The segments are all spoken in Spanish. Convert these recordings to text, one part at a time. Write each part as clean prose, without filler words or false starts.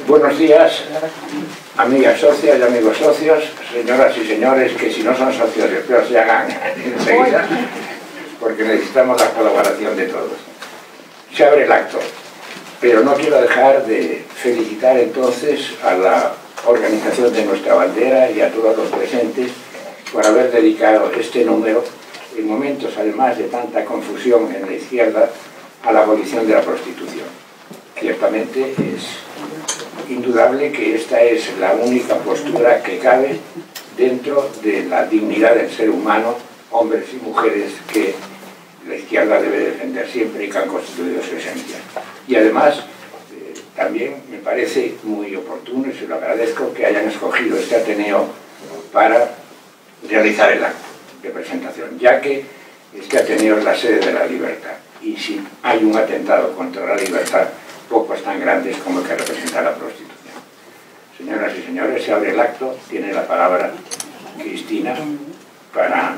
Buenos días, amigas socias y amigos socios, señoras y señores que si no son socios espero se hagan enseguida, porque necesitamos la colaboración de todos. Se abre el acto, pero no quiero dejar de felicitar entonces a la organización de nuestra bandera y a todos los presentes por haber dedicado este número, en momentos además de tanta confusión en la izquierda, a la abolición de la prostitución. Ciertamente es indudable que esta es la única postura que cabe dentro de la dignidad del ser humano, hombres y mujeres, que la izquierda debe defender siempre y que han constituido su esencia. Y además, también me parece muy oportuno, y se lo agradezco, que hayan escogido este Ateneo para realizar el acto de presentación, ya que este Ateneo es la sede de la libertad, y si hay un atentado contra la libertad, pocos tan grandes como el que representa la prostitución. Señoras y señores, se abre el acto, tiene la palabra Cristina para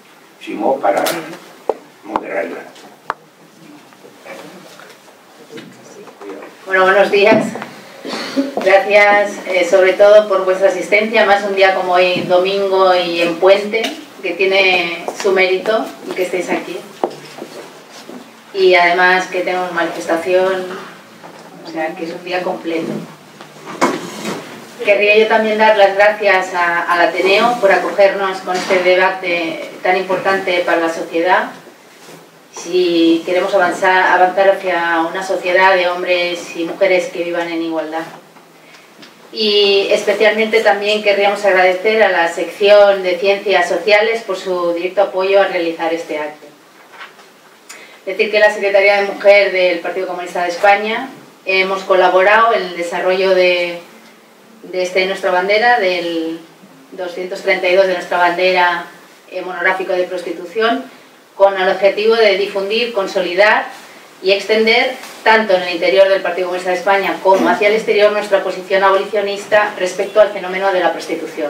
moderar el acto. Bueno, buenos días. Gracias sobre todo por vuestra asistencia, más un día como hoy, domingo y en puente, que tiene su mérito y que estéis aquí. Y además que tenemos manifestación, o sea que es un día completo. Querría yo también dar las gracias al Ateneo por acogernos con este debate tan importante para la sociedad. Si queremos avanzar hacia una sociedad de hombres y mujeres que vivan en igualdad. Y especialmente también querríamos agradecer a la sección de Ciencias Sociales por su directo apoyo a realizar este acto. Decir que la Secretaría de Mujer del Partido Comunista de España hemos colaborado en el desarrollo de nuestra bandera, del 232 de nuestra bandera monográfico de prostitución, con el objetivo de difundir, consolidar y extender, tanto en el interior del Partido Comunista de España como hacia el exterior, nuestra posición abolicionista respecto al fenómeno de la prostitución.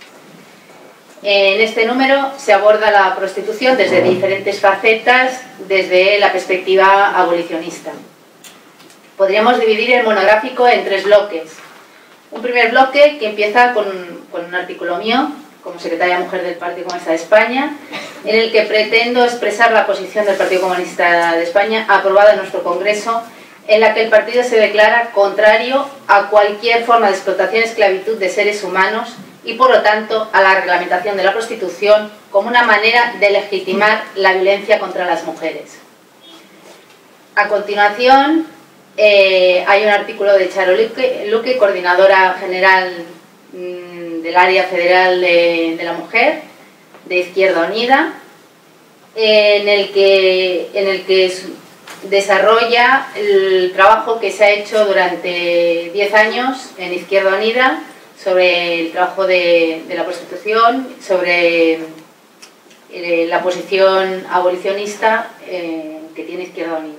En este número se aborda la prostitución desde diferentes facetas, desde la perspectiva abolicionista. Podríamos dividir el monográfico en tres bloques. Un primer bloque que empieza con un artículo mío, como secretaria mujer del Partido Comunista de España, en el que pretendo expresar la posición del Partido Comunista de España aprobada en nuestro Congreso, en la que el partido se declara contrario a cualquier forma de explotación y esclavitud de seres humanos y, por lo tanto, a la reglamentación de la prostitución como una manera de legitimar la violencia contra las mujeres. A continuación, hay un artículo de Charo Luque, coordinadora general del área federal de la mujer, de Izquierda Unida, en el que desarrolla el trabajo que se ha hecho durante 10 años en Izquierda Unida sobre el trabajo de la prostitución, sobre la posición abolicionista que tiene Izquierda Unida.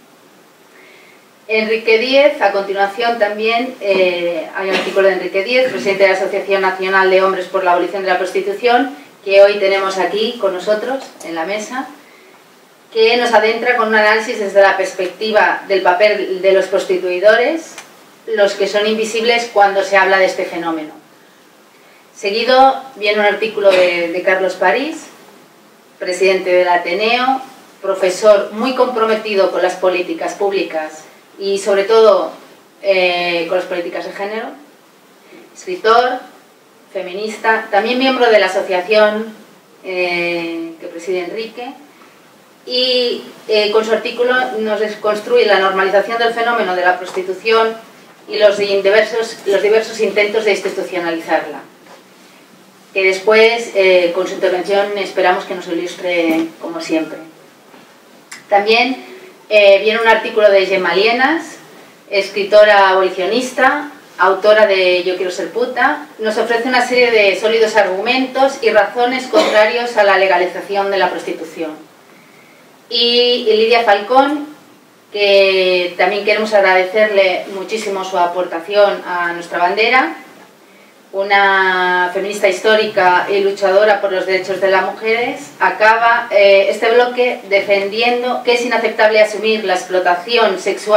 Enrique Díez, a continuación también hay un artículo de Enrique Díez, presidente de la Asociación Nacional de Hombres por la Abolición de la Prostitución, que hoy tenemos aquí con nosotros en la mesa, que nos adentra con un análisis desde la perspectiva del papel de los prostituidores, los que son invisibles cuando se habla de este fenómeno. Seguido viene un artículo de Carlos París, presidente del Ateneo, profesor muy comprometido con las políticas públicas y sobre todo con las políticas de género, escritor, feminista, también miembro de la asociación que preside Enrique, y con su artículo nos construye la normalización del fenómeno de la prostitución y los diversos intentos de institucionalizarla, que después con su intervención esperamos que nos ilustre como siempre. También viene un artículo de Gemma Lienas, escritora abolicionista, autora de Yo quiero ser puta. Nos ofrece una serie de sólidos argumentos y razones contrarios a la legalización de la prostitución. Y Lidia Falcón, que también queremos agradecerle muchísimo su aportación a nuestra bandera, una feminista histórica y luchadora por los derechos de las mujeres, acaba este bloque defendiendo que es inaceptable asumir la explotación sexual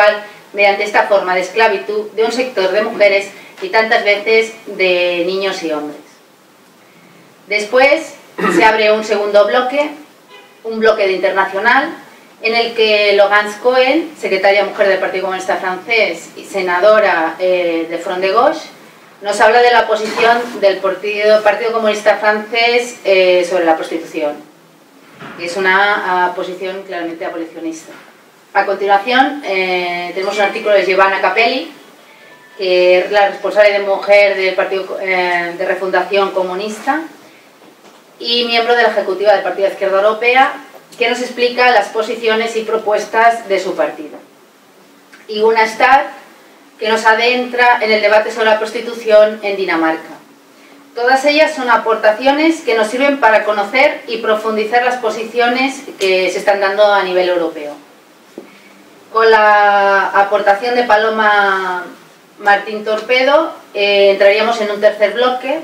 mediante esta forma de esclavitud de un sector de mujeres y tantas veces de niños y hombres. Después se abre un segundo bloque, un bloque de internacional, en el que Laurence Cohen, secretaria mujer del Partido Comunista Francés y senadora de Front de Gauche, nos habla de la posición del Partido Comunista Francés sobre la prostitución, que es una posición claramente abolicionista. A continuación tenemos un artículo de Giovanna Capelli, que es la responsable de mujer del Partido de Refundación Comunista y miembro de la ejecutiva del Partido de Izquierda Europea, que nos explica las posiciones y propuestas de su partido. Y Una Stad, que nos adentra en el debate sobre la prostitución en Dinamarca. Todas ellas son aportaciones que nos sirven para conocer y profundizar las posiciones que se están dando a nivel europeo. Con la aportación de Paloma Martín Torpedo entraríamos en un tercer bloque.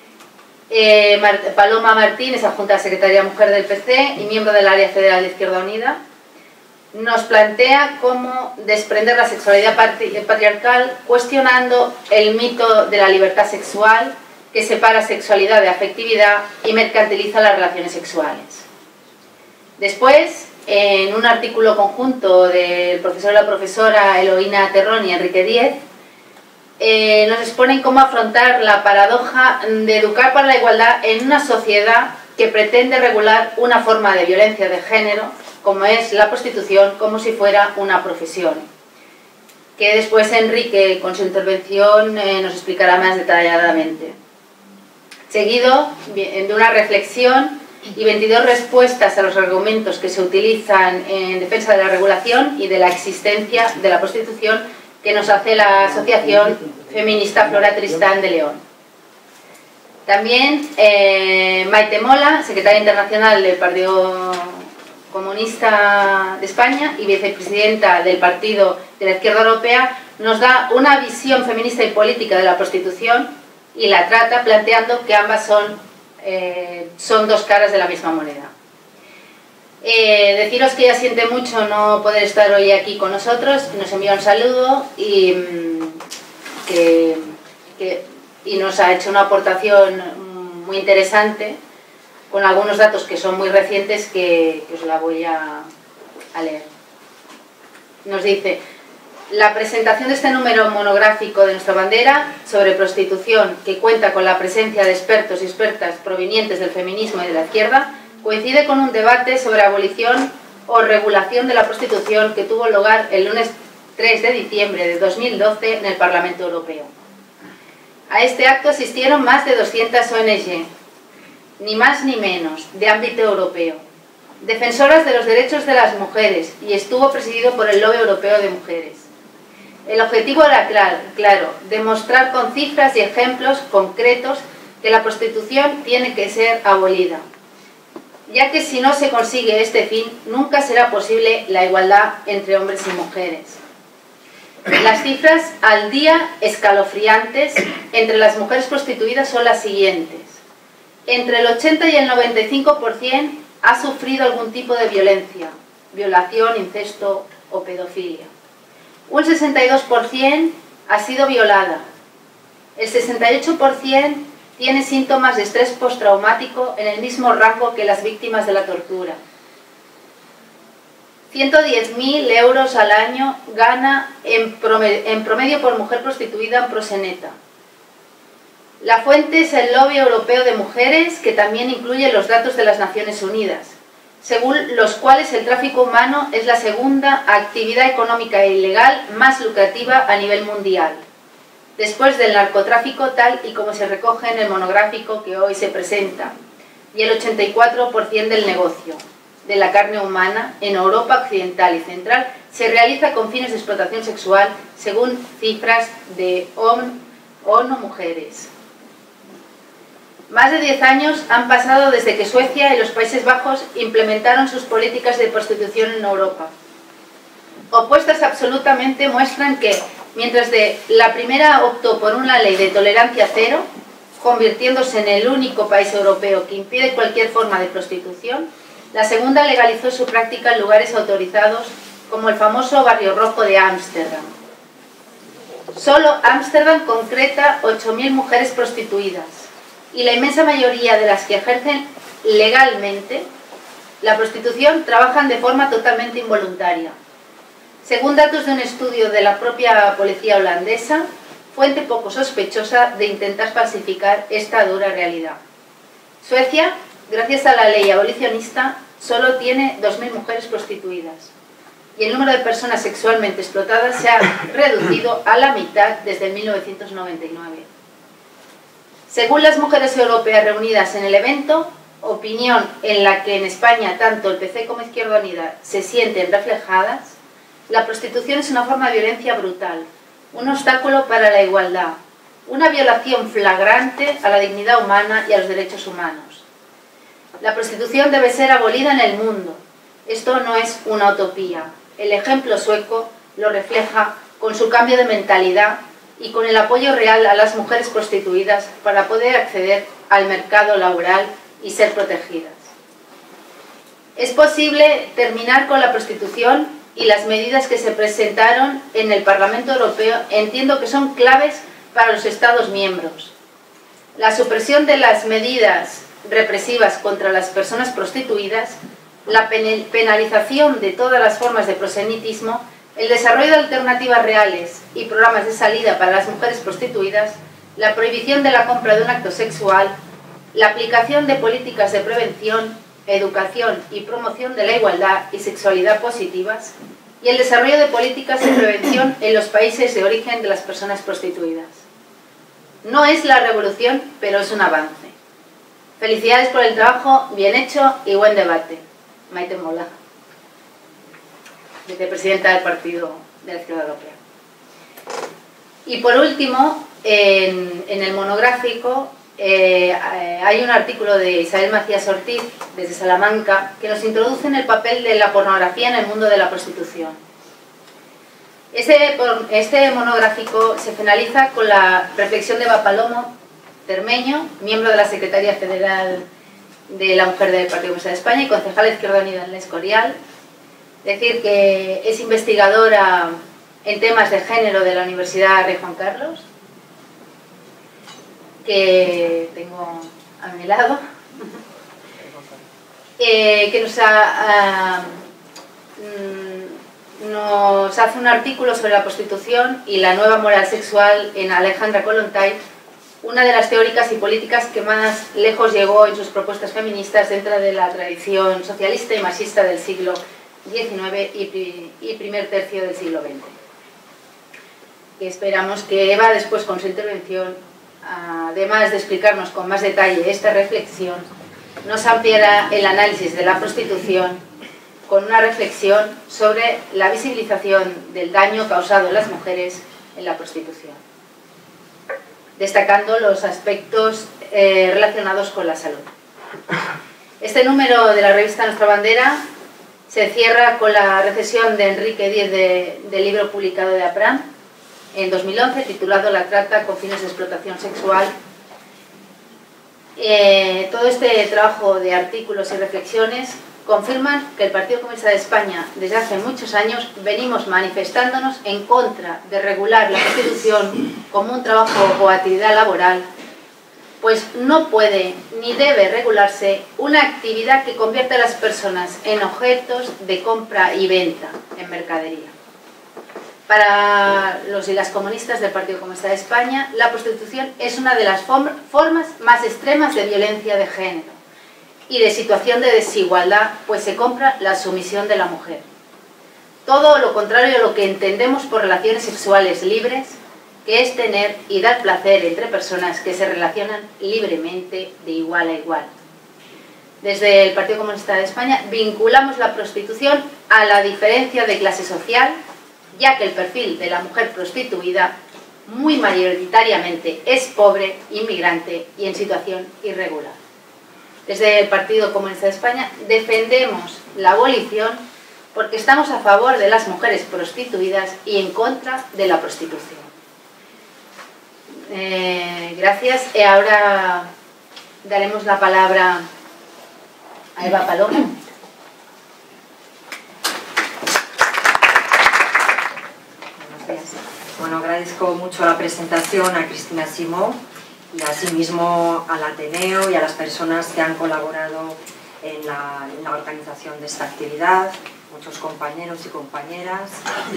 Paloma Martín es adjunta secretaria mujer del PC y miembro del área federal de Izquierda Unida. Nos plantea cómo desprender la sexualidad patriarcal cuestionando el mito de la libertad sexual que separa sexualidad de afectividad y mercantiliza las relaciones sexuales. Después, en un artículo conjunto del profesor y la profesora Eloína Terrón y Enrique Díez, nos exponen cómo afrontar la paradoja de educar para la igualdad en una sociedad que pretende regular una forma de violencia de género, como es la prostitución, como si fuera una profesión. Que después Enrique, con su intervención, nos explicará más detalladamente. Seguido de una reflexión y 22 respuestas a los argumentos que se utilizan en defensa de la regulación y de la existencia de la prostitución que nos hace la Asociación Feminista Flora Tristán de León. También Maite Mola, secretaria internacional del Partido Comunista de España y vicepresidenta del Partido de la Izquierda Europea, nos da una visión feminista y política de la prostitución y la trata planteando que ambas son dos caras de la misma moneda. Deciros que ella siente mucho no poder estar hoy aquí con nosotros, nos envía un saludo y nos ha hecho una aportación muy interesante con algunos datos que son muy recientes que os la voy a leer. Nos dice: la presentación de este número monográfico de nuestra bandera sobre prostitución, que cuenta con la presencia de expertos y expertas provenientes del feminismo y de la izquierda, coincide con un debate sobre abolición o regulación de la prostitución que tuvo lugar el lunes 3 de diciembre de 2012 en el Parlamento Europeo. A este acto asistieron más de 200 ONG, ni más ni menos, de ámbito europeo, defensoras de los derechos de las mujeres, y estuvo presidido por el Lobby Europeo de Mujeres. El objetivo era claro, demostrar con cifras y ejemplos concretos que la prostitución tiene que ser abolida, ya que si no se consigue este fin, nunca será posible la igualdad entre hombres y mujeres. Las cifras al día escalofriantes entre las mujeres prostituidas son las siguientes. Entre el 80 y el 95% ha sufrido algún tipo de violencia, violación, incesto o pedofilia. Un 62% ha sido violada. El 68% tiene síntomas de estrés postraumático en el mismo rango que las víctimas de la tortura. 110.000 euros al año gana en promedio por mujer prostituida en proxeneta. La fuente es el Lobby Europeo de Mujeres, que también incluye los datos de las Naciones Unidas, según los cuales el tráfico humano es la segunda actividad económica ilegal más lucrativa a nivel mundial, después del narcotráfico, tal y como se recoge en el monográfico que hoy se presenta, y el 84% del negocio de la carne humana en Europa Occidental y Central se realiza con fines de explotación sexual, según cifras de ONU Mujeres. Más de 10 años han pasado desde que Suecia y los Países Bajos implementaron sus políticas de prostitución en Europa. Opuestas absolutamente muestran que, mientras la primera optó por una ley de tolerancia cero, convirtiéndose en el único país europeo que impide cualquier forma de prostitución, la segunda legalizó su práctica en lugares autorizados como el famoso Barrio Rojo de Ámsterdam. Solo Ámsterdam concreta 8.000 mujeres prostituidas y la inmensa mayoría de las que ejercen legalmente la prostitución trabajan de forma totalmente involuntaria. Según datos de un estudio de la propia policía holandesa, fuente poco sospechosa de intentar falsificar esta dura realidad. Suecia, gracias a la ley abolicionista, solo tiene 2.000 mujeres prostituidas y el número de personas sexualmente explotadas se ha reducido a la mitad desde 1999. Según las mujeres europeas reunidas en el evento, opinión en la que en España tanto el PC como Izquierda Unida se sienten reflejadas, la prostitución es una forma de violencia brutal, un obstáculo para la igualdad, una violación flagrante a la dignidad humana y a los derechos humanos. La prostitución debe ser abolida en el mundo. Esto no es una utopía. El ejemplo sueco lo refleja con su cambio de mentalidad y con el apoyo real a las mujeres prostituidas para poder acceder al mercado laboral y ser protegidas. Es posible terminar con la prostitución y las medidas que se presentaron en el Parlamento Europeo entiendo que son claves para los Estados miembros. La supresión de las medidas represivas contra las personas prostituidas, la penalización de todas las formas de proselitismo, el desarrollo de alternativas reales y programas de salida para las mujeres prostituidas, la prohibición de la compra de un acto sexual, la aplicación de políticas de prevención, educación y promoción de la igualdad y sexualidad positivas, y el desarrollo de políticas de prevención en los países de origen de las personas prostituidas. No es la revolución, pero es un avance. Felicidades por el trabajo bien hecho y buen debate. Maite Mola, vicepresidenta del Partido de la Izquierda Europea. Y por último, en el monográfico hay un artículo de Isabel Macías Ortiz, desde Salamanca, que nos introduce en el papel de la pornografía en el mundo de la prostitución. Este monográfico se finaliza con la reflexión de Eva Palomo Cermeño, miembro de la Secretaría Federal de la Mujer del Partido Comunista de España y concejal de Izquierda Unida en el Escorial. Decir que es investigadora en temas de género de la Universidad Rey Juan Carlos, que tengo a mi lado, que nos hace un artículo sobre la prostitución y la nueva moral sexual en Alejandra Kollontai, una de las teóricas y políticas que más lejos llegó en sus propuestas feministas dentro de la tradición socialista y marxista del siglo XIX y primer tercio del siglo XX. Y esperamos que Eva, después con su intervención, además de explicarnos con más detalle esta reflexión, nos ampliará el análisis de la prostitución con una reflexión sobre la visibilización del daño causado a las mujeres en la prostitución, destacando los aspectos relacionados con la salud. Este número de la revista Nuestra Bandera se cierra con la recesión de Enrique Díez del libro publicado de APRAM en 2011, titulado La trata con fines de explotación sexual. Todo este trabajo de artículos y reflexiones confirman que el Partido Comunista de España, desde hace muchos años, venimos manifestándonos en contra de regular la prostitución como un trabajo o actividad laboral, pues no puede ni debe regularse una actividad que convierte a las personas en objetos de compra y venta en mercadería. Para los y las comunistas del Partido Comunista de España, la prostitución es una de las formas más extremas de violencia de género y de situación de desigualdad, pues se compra la sumisión de la mujer. Todo lo contrario a lo que entendemos por relaciones sexuales libres, que es tener y dar placer entre personas que se relacionan libremente de igual a igual. Desde el Partido Comunista de España vinculamos la prostitución a la diferencia de clase social, ya que el perfil de la mujer prostituida muy mayoritariamente es pobre, inmigrante y en situación irregular. Desde el Partido Comunista de España defendemos la abolición porque estamos a favor de las mujeres prostituidas y en contra de la prostitución. Gracias. Y ahora daremos la palabra a Eva Palomo. Buenos días. Bueno, agradezco mucho la presentación a Cristina Simó y asimismo al Ateneo y a las personas que han colaborado en la organización de esta actividad, muchos compañeros y compañeras,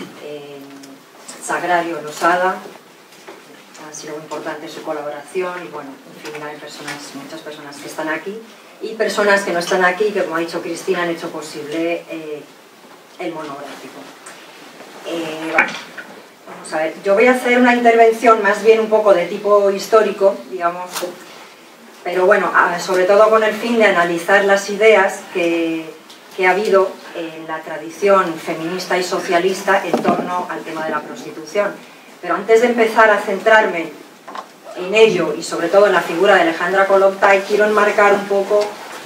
Sagrario Losada, ha sido muy importante su colaboración y bueno, en fin, hay muchas personas que están aquí y personas que no están aquí que, como ha dicho Cristina, han hecho posible el monográfico. Vamos a ver, yo voy a hacer una intervención más bien un poco de tipo histórico, digamos, pero bueno, sobre todo con el fin de analizar las ideas que ha habido en la tradición feminista y socialista en torno al tema de la prostitución. Pero antes de empezar a centrarme en ello y sobre todo en la figura de Alejandra Kollontai, quiero enmarcar un poco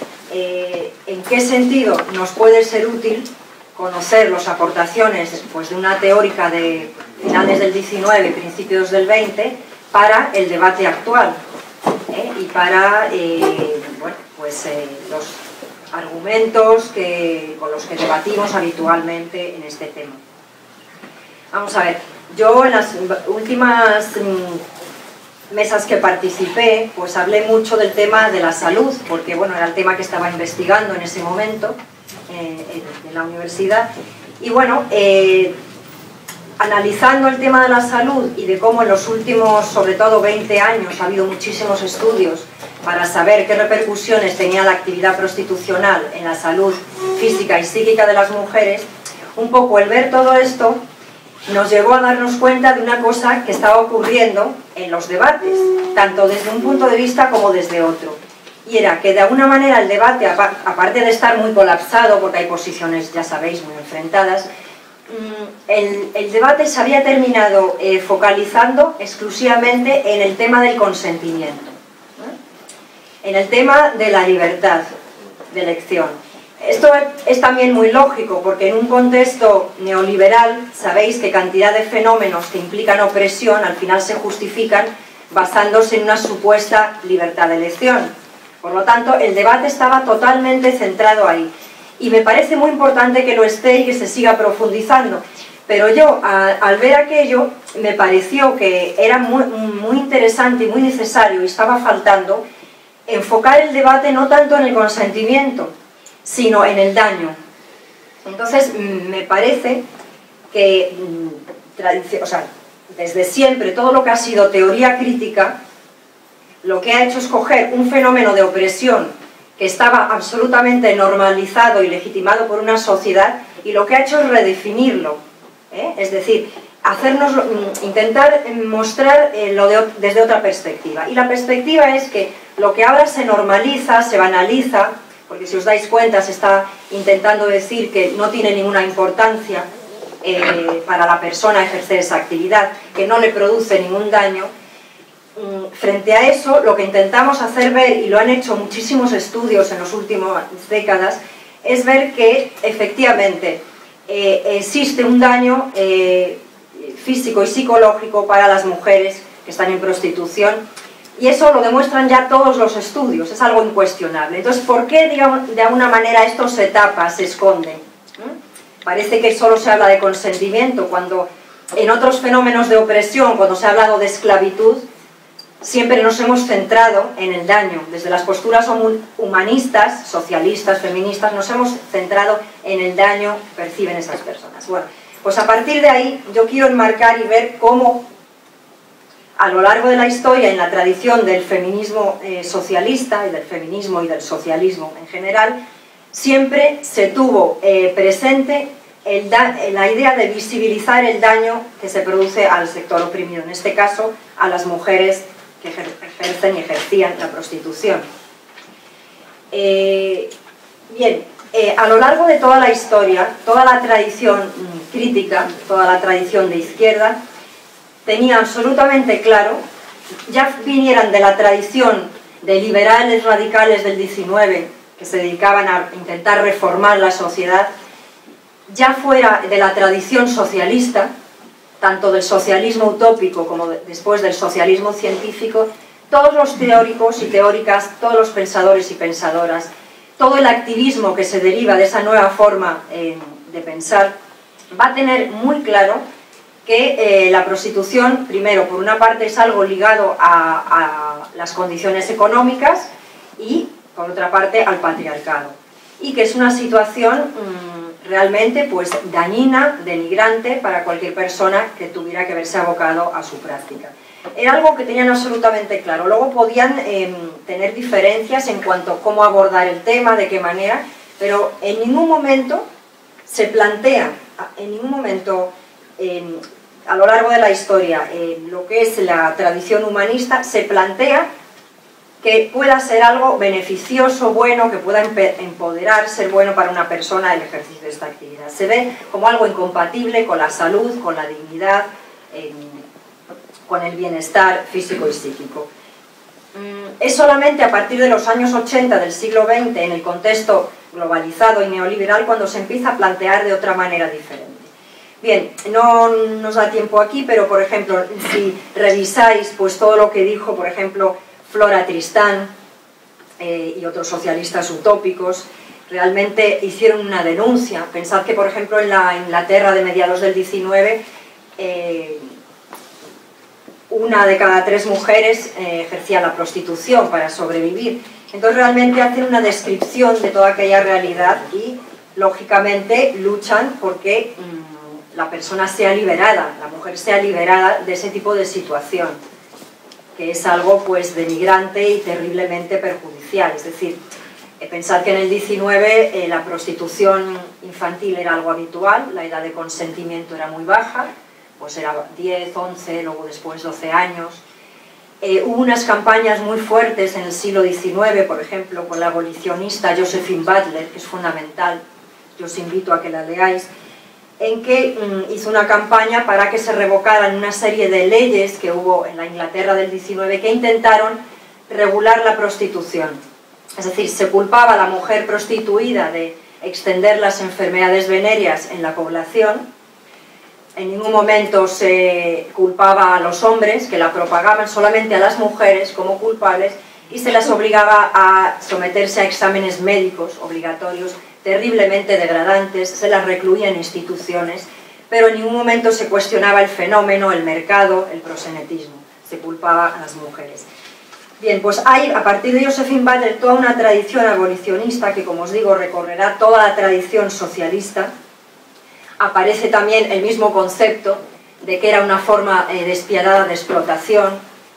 en qué sentido nos puede ser útil conocer las aportaciones pues, de una teórica de finales del XIX, principios del XX, para el debate actual y para bueno, pues, los argumentos con los que debatimos habitualmente en este tema. Vamos a ver, yo en las últimas mesas que participé, pues hablé mucho del tema de la salud, porque bueno, era el tema que estaba investigando en ese momento en la universidad, y bueno, analizando el tema de la salud y de cómo en los últimos, sobre todo 20 años, ha habido muchísimos estudios para saber qué repercusiones tenía la actividad prostitucional en la salud física y psíquica de las mujeres, un poco el ver todo esto nos llevó a darnos cuenta de una cosa que estaba ocurriendo en los debates, tanto desde un punto de vista como desde otro. Y era que de alguna manera el debate, aparte de estar muy colapsado, porque hay posiciones, ya sabéis, muy enfrentadas, el debate se había terminado focalizando exclusivamente en el tema del consentimiento, en el tema de la libertad de elección. Esto es también muy lógico, porque en un contexto neoliberal sabéis que cantidad de fenómenos que implican opresión al final se justifican basándose en una supuesta libertad de elección. Por lo tanto, el debate estaba totalmente centrado ahí. Y me parece muy importante que lo esté y que se siga profundizando. Pero yo, al ver aquello, me pareció que era muy interesante y muy necesario, y estaba faltando, enfocar el debate no tanto en el consentimiento, sino en el daño. Entonces, me parece que, o sea, desde siempre, todo lo que ha sido teoría crítica, lo que ha hecho es coger un fenómeno de opresión que estaba absolutamente normalizado y legitimado por una sociedad, y lo que ha hecho es redefinirlo, es decir, intentar mostrar desde otra perspectiva. Y la perspectiva es que lo que ahora se normaliza, se banaliza, porque si os dais cuenta se está intentando decir que no tiene ninguna importancia para la persona ejercer esa actividad, que no le produce ningún daño. Frente a eso, lo que intentamos hacer ver, y lo han hecho muchísimos estudios en las últimas décadas, es ver que efectivamente existe un daño físico y psicológico para las mujeres que están en prostitución, y eso lo demuestran ya todos los estudios, es algo incuestionable. Entonces, ¿por qué, digamos, de alguna manera esto se tapa, se esconde? Parece que solo se habla de consentimiento, cuando en otros fenómenos de opresión, cuando se ha hablado de esclavitud, siempre nos hemos centrado en el daño. Desde las posturas humanistas, socialistas, feministas, nos hemos centrado en el daño que perciben esas personas. Bueno, pues a partir de ahí yo quiero enmarcar y ver cómo a lo largo de la historia, en la tradición del feminismo socialista y del feminismo y del socialismo en general, siempre se tuvo presente la idea de visibilizar el daño que se produce al sector oprimido, en este caso a las mujeres que ejercen y ejercían la prostitución. Bien, a lo largo de toda la historia, toda la tradición crítica, toda la tradición de izquierda, tenía absolutamente claro, ya vinieran de la tradición de liberales radicales del XIX, que se dedicaban a intentar reformar la sociedad, ya fuera de la tradición socialista, tanto del socialismo utópico como después del socialismo científico, todos los teóricos y teóricas, todos los pensadores y pensadoras, todo el activismo que se deriva de esa nueva forma de pensar, va a tener muy claro que la prostitución, primero, por una parte es algo ligado a las condiciones económicas y, por otra parte, al patriarcado. Y que es una situación realmente pues, dañina, denigrante para cualquier persona que tuviera que verse abocado a su práctica. Era algo que tenían absolutamente claro. Luego podían tener diferencias en cuanto a cómo abordar el tema, de qué manera, pero en ningún momento se plantea, en ningún momento a lo largo de la historia, lo que es la tradición humanista, se plantea que pueda ser algo beneficioso, bueno, que pueda empoderar, ser bueno para una persona el ejercicio de esta actividad. Se ve como algo incompatible con la salud, con la dignidad, con el bienestar físico y psíquico. Es solamente a partir de los años 80 del siglo XX, en el contexto globalizado y neoliberal, cuando se empieza a plantear de otra manera diferente. Bien, no nos da tiempo aquí, pero por ejemplo, si revisáis pues, todo lo que dijo, por ejemplo, Flora Tristán y otros socialistas utópicos, realmente hicieron una denuncia. Pensad que, por ejemplo, en la Inglaterra de mediados del 19, una de cada 3 mujeres ejercía la prostitución para sobrevivir. Entonces realmente hacen una descripción de toda aquella realidad y, lógicamente, luchan porque la persona sea liberada, la mujer sea liberada de ese tipo de situación, que es algo pues denigrante y terriblemente perjudicial. Es decir, pensad que en el 19 la prostitución infantil era algo habitual, la edad de consentimiento era muy baja, pues era 10, 11, luego después 12 años. Hubo unas campañas muy fuertes en el siglo XIX, por ejemplo, con la abolicionista Josephine Butler, que es fundamental, yo os invito a que la leáis, en que hizo una campaña para que se revocaran una serie de leyes que hubo en la Inglaterra del 19 que intentaron regular la prostitución. Es decir, se culpaba a la mujer prostituida de extender las enfermedades venéreas en la población. En ningún momento se culpaba a los hombres que la propagaban, solamente a las mujeres como culpables, y se las obligaba a someterse a exámenes médicos obligatorios terriblemente degradantes, se las recluía en instituciones, pero en ningún momento se cuestionaba el fenómeno, el mercado, el proxenetismo, se culpaba a las mujeres. Bien, pues hay a partir de Josephine Butler toda una tradición abolicionista que, como os digo, recorrerá toda la tradición socialista. Aparece también el mismo concepto de que era una forma despiadada de explotación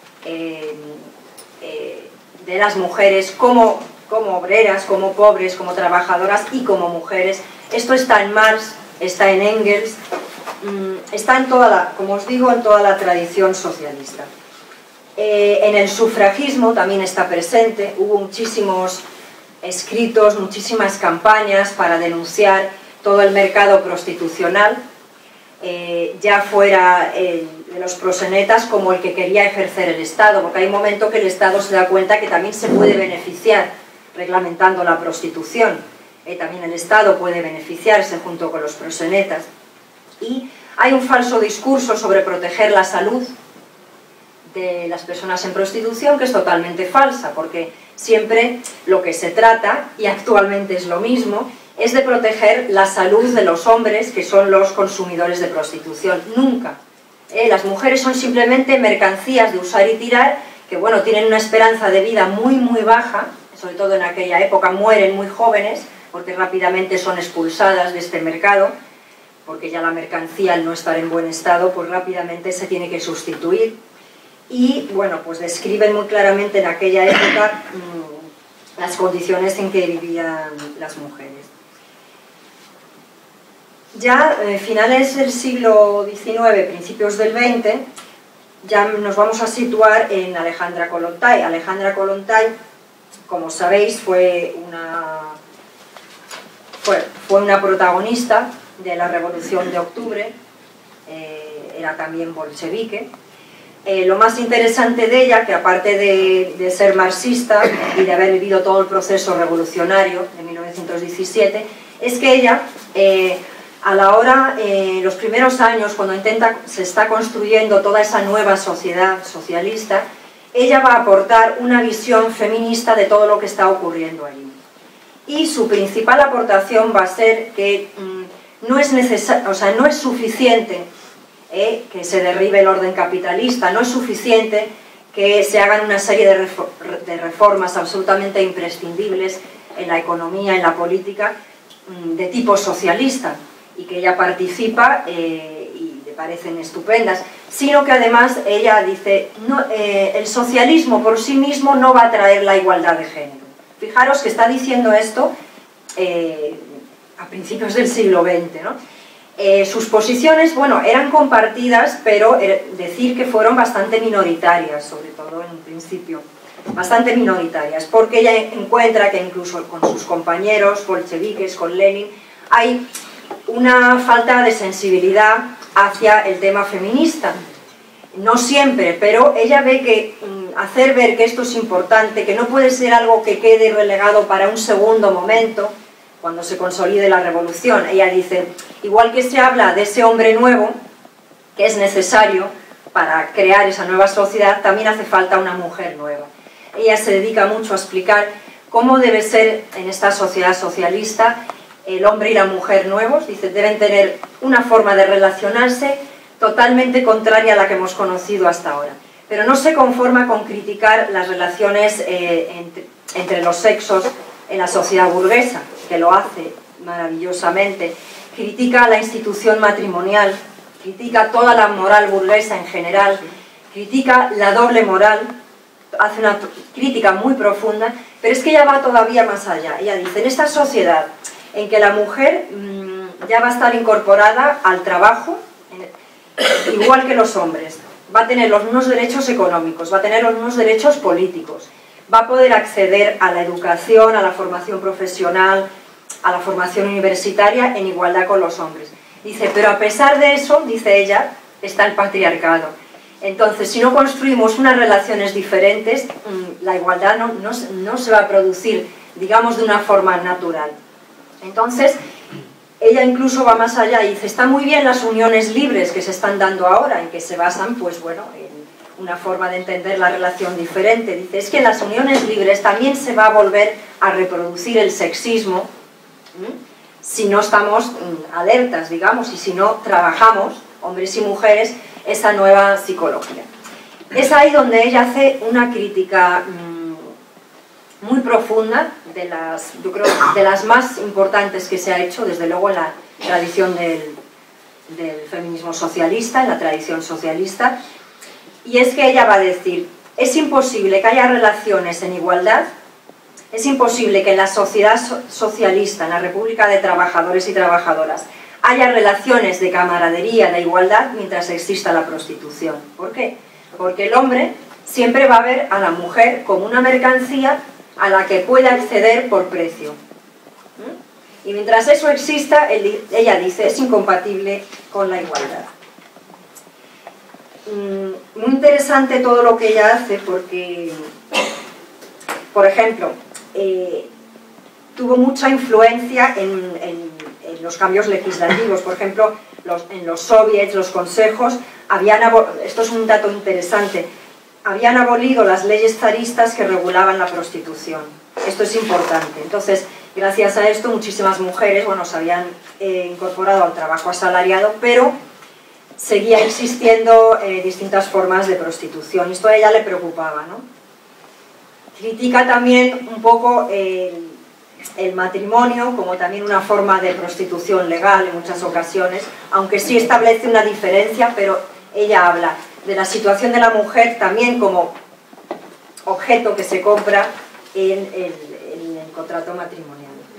de las mujeres como obreras, como pobres, como trabajadoras y como mujeres. Esto está en Marx, está en Engels, está en toda la, como os digo, en toda la tradición socialista. En el sufragismo también está presente, hubo muchísimos escritos, muchísimas campañas para denunciar todo el mercado prostitucional, ya fuera de los proxenetas como el que quería ejercer el Estado, porque hay un momento que el Estado se da cuenta que también se puede beneficiar reglamentando la prostitución, también el Estado puede beneficiarse junto con los proxenetas. Y hay un falso discurso sobre proteger la salud de las personas en prostitución que es totalmente falsa, porque siempre lo que se trata, y actualmente es lo mismo, es de proteger la salud de los hombres que son los consumidores de prostitución. Nunca. Las mujeres son simplemente mercancías de usar y tirar, que bueno, tienen una esperanza de vida muy muy baja, sobre todo en aquella época mueren muy jóvenes, porque rápidamente son expulsadas de este mercado, porque ya la mercancía al no estar en buen estado, pues rápidamente se tiene que sustituir. Y bueno, pues describen muy claramente en aquella época las condiciones en que vivían las mujeres. Ya finales del siglo XIX, principios del XX, ya nos vamos a situar en Alejandra Kollontai. Alejandra Kollontai, como sabéis, fue una protagonista de la Revolución de Octubre, era también bolchevique. Lo más interesante de ella, que aparte de ser marxista y de haber vivido todo el proceso revolucionario de 1917, es que ella, a la hora, los primeros años, cuando se está construyendo toda esa nueva sociedad socialista, ella va a aportar una visión feminista de todo lo que está ocurriendo allí. Y su principal aportación va a ser que no es suficiente que se derribe el orden capitalista. No es suficiente que se hagan una serie de reformas absolutamente imprescindibles en la economía, en la política, de tipo socialista, y que ella participa y le parecen estupendas, sino que además ella dice, no, el socialismo por sí mismo no va a traer la igualdad de género. Fijaros que está diciendo esto a principios del siglo XX, ¿no? Sus posiciones, bueno, eran compartidas, pero decir que fueron bastante minoritarias, sobre todo en un principio, bastante minoritarias, porque ella encuentra que incluso con sus compañeros bolcheviques, con Lenin, hay una falta de sensibilidad hacia el tema feminista. No siempre, pero ella ve que hacer ver que esto es importante, que no puede ser algo que quede relegado para un segundo momento, cuando se consolide la revolución. Ella dice, igual que se habla de ese hombre nuevo, que es necesario para crear esa nueva sociedad, también hace falta una mujer nueva. Ella se dedica mucho a explicar cómo debe ser en esta sociedad socialista el hombre y la mujer nuevos. Dice, deben tener una forma de relacionarse totalmente contraria a la que hemos conocido hasta ahora. Pero no se conforma con criticar las relaciones entre los sexos en la sociedad burguesa, que lo hace maravillosamente. Critica la institución matrimonial, critica toda la moral burguesa en general, critica la doble moral, hace una crítica muy profunda, pero es que ella va todavía más allá. Ella dice, en esta sociedad en que la mujer ya va a estar incorporada al trabajo, igual que los hombres, va a tener los mismos derechos económicos, va a tener los mismos derechos políticos, va a poder acceder a la educación, a la formación profesional, a la formación universitaria en igualdad con los hombres. Dice, pero a pesar de eso, dice ella, está el patriarcado. Entonces, si no construimos unas relaciones diferentes, la igualdad no se va a producir, digamos, de una forma natural. Entonces, ella incluso va más allá y dice, están muy bien las uniones libres que se están dando ahora, en que se basan, pues bueno, en una forma de entender la relación diferente. Dice, es que en las uniones libres también se va a volver a reproducir el sexismo, si no estamos alertas, digamos, y si no trabajamos, hombres y mujeres, esa nueva psicología. Es ahí donde ella hace una crítica muy profunda, yo creo, de las más importantes que se ha hecho, desde luego en la tradición del feminismo socialista, en la tradición socialista, y es que ella va a decir, es imposible que haya relaciones en igualdad, es imposible que en la sociedad socialista, en la República de Trabajadores y Trabajadoras, haya relaciones de camaradería, de igualdad, mientras exista la prostitución. ¿Por qué? Porque el hombre siempre va a ver a la mujer como una mercancía a la que puede acceder por precio. Y mientras eso exista, ella dice, es incompatible con la igualdad. Muy interesante todo lo que ella hace porque, por ejemplo, tuvo mucha influencia en los cambios legislativos. Por ejemplo, en los soviets, los consejos, esto es un dato interesante, habían abolido las leyes zaristas que regulaban la prostitución. Esto es importante. Entonces, gracias a esto, muchísimas mujeres, bueno, se habían incorporado al trabajo asalariado, pero seguía existiendo distintas formas de prostitución. Esto a ella le preocupaba, ¿no? Critica también un poco el matrimonio como también una forma de prostitución legal en muchas ocasiones, aunque sí establece una diferencia, pero ella habla de la situación de la mujer también como objeto que se compra en el contrato matrimonial.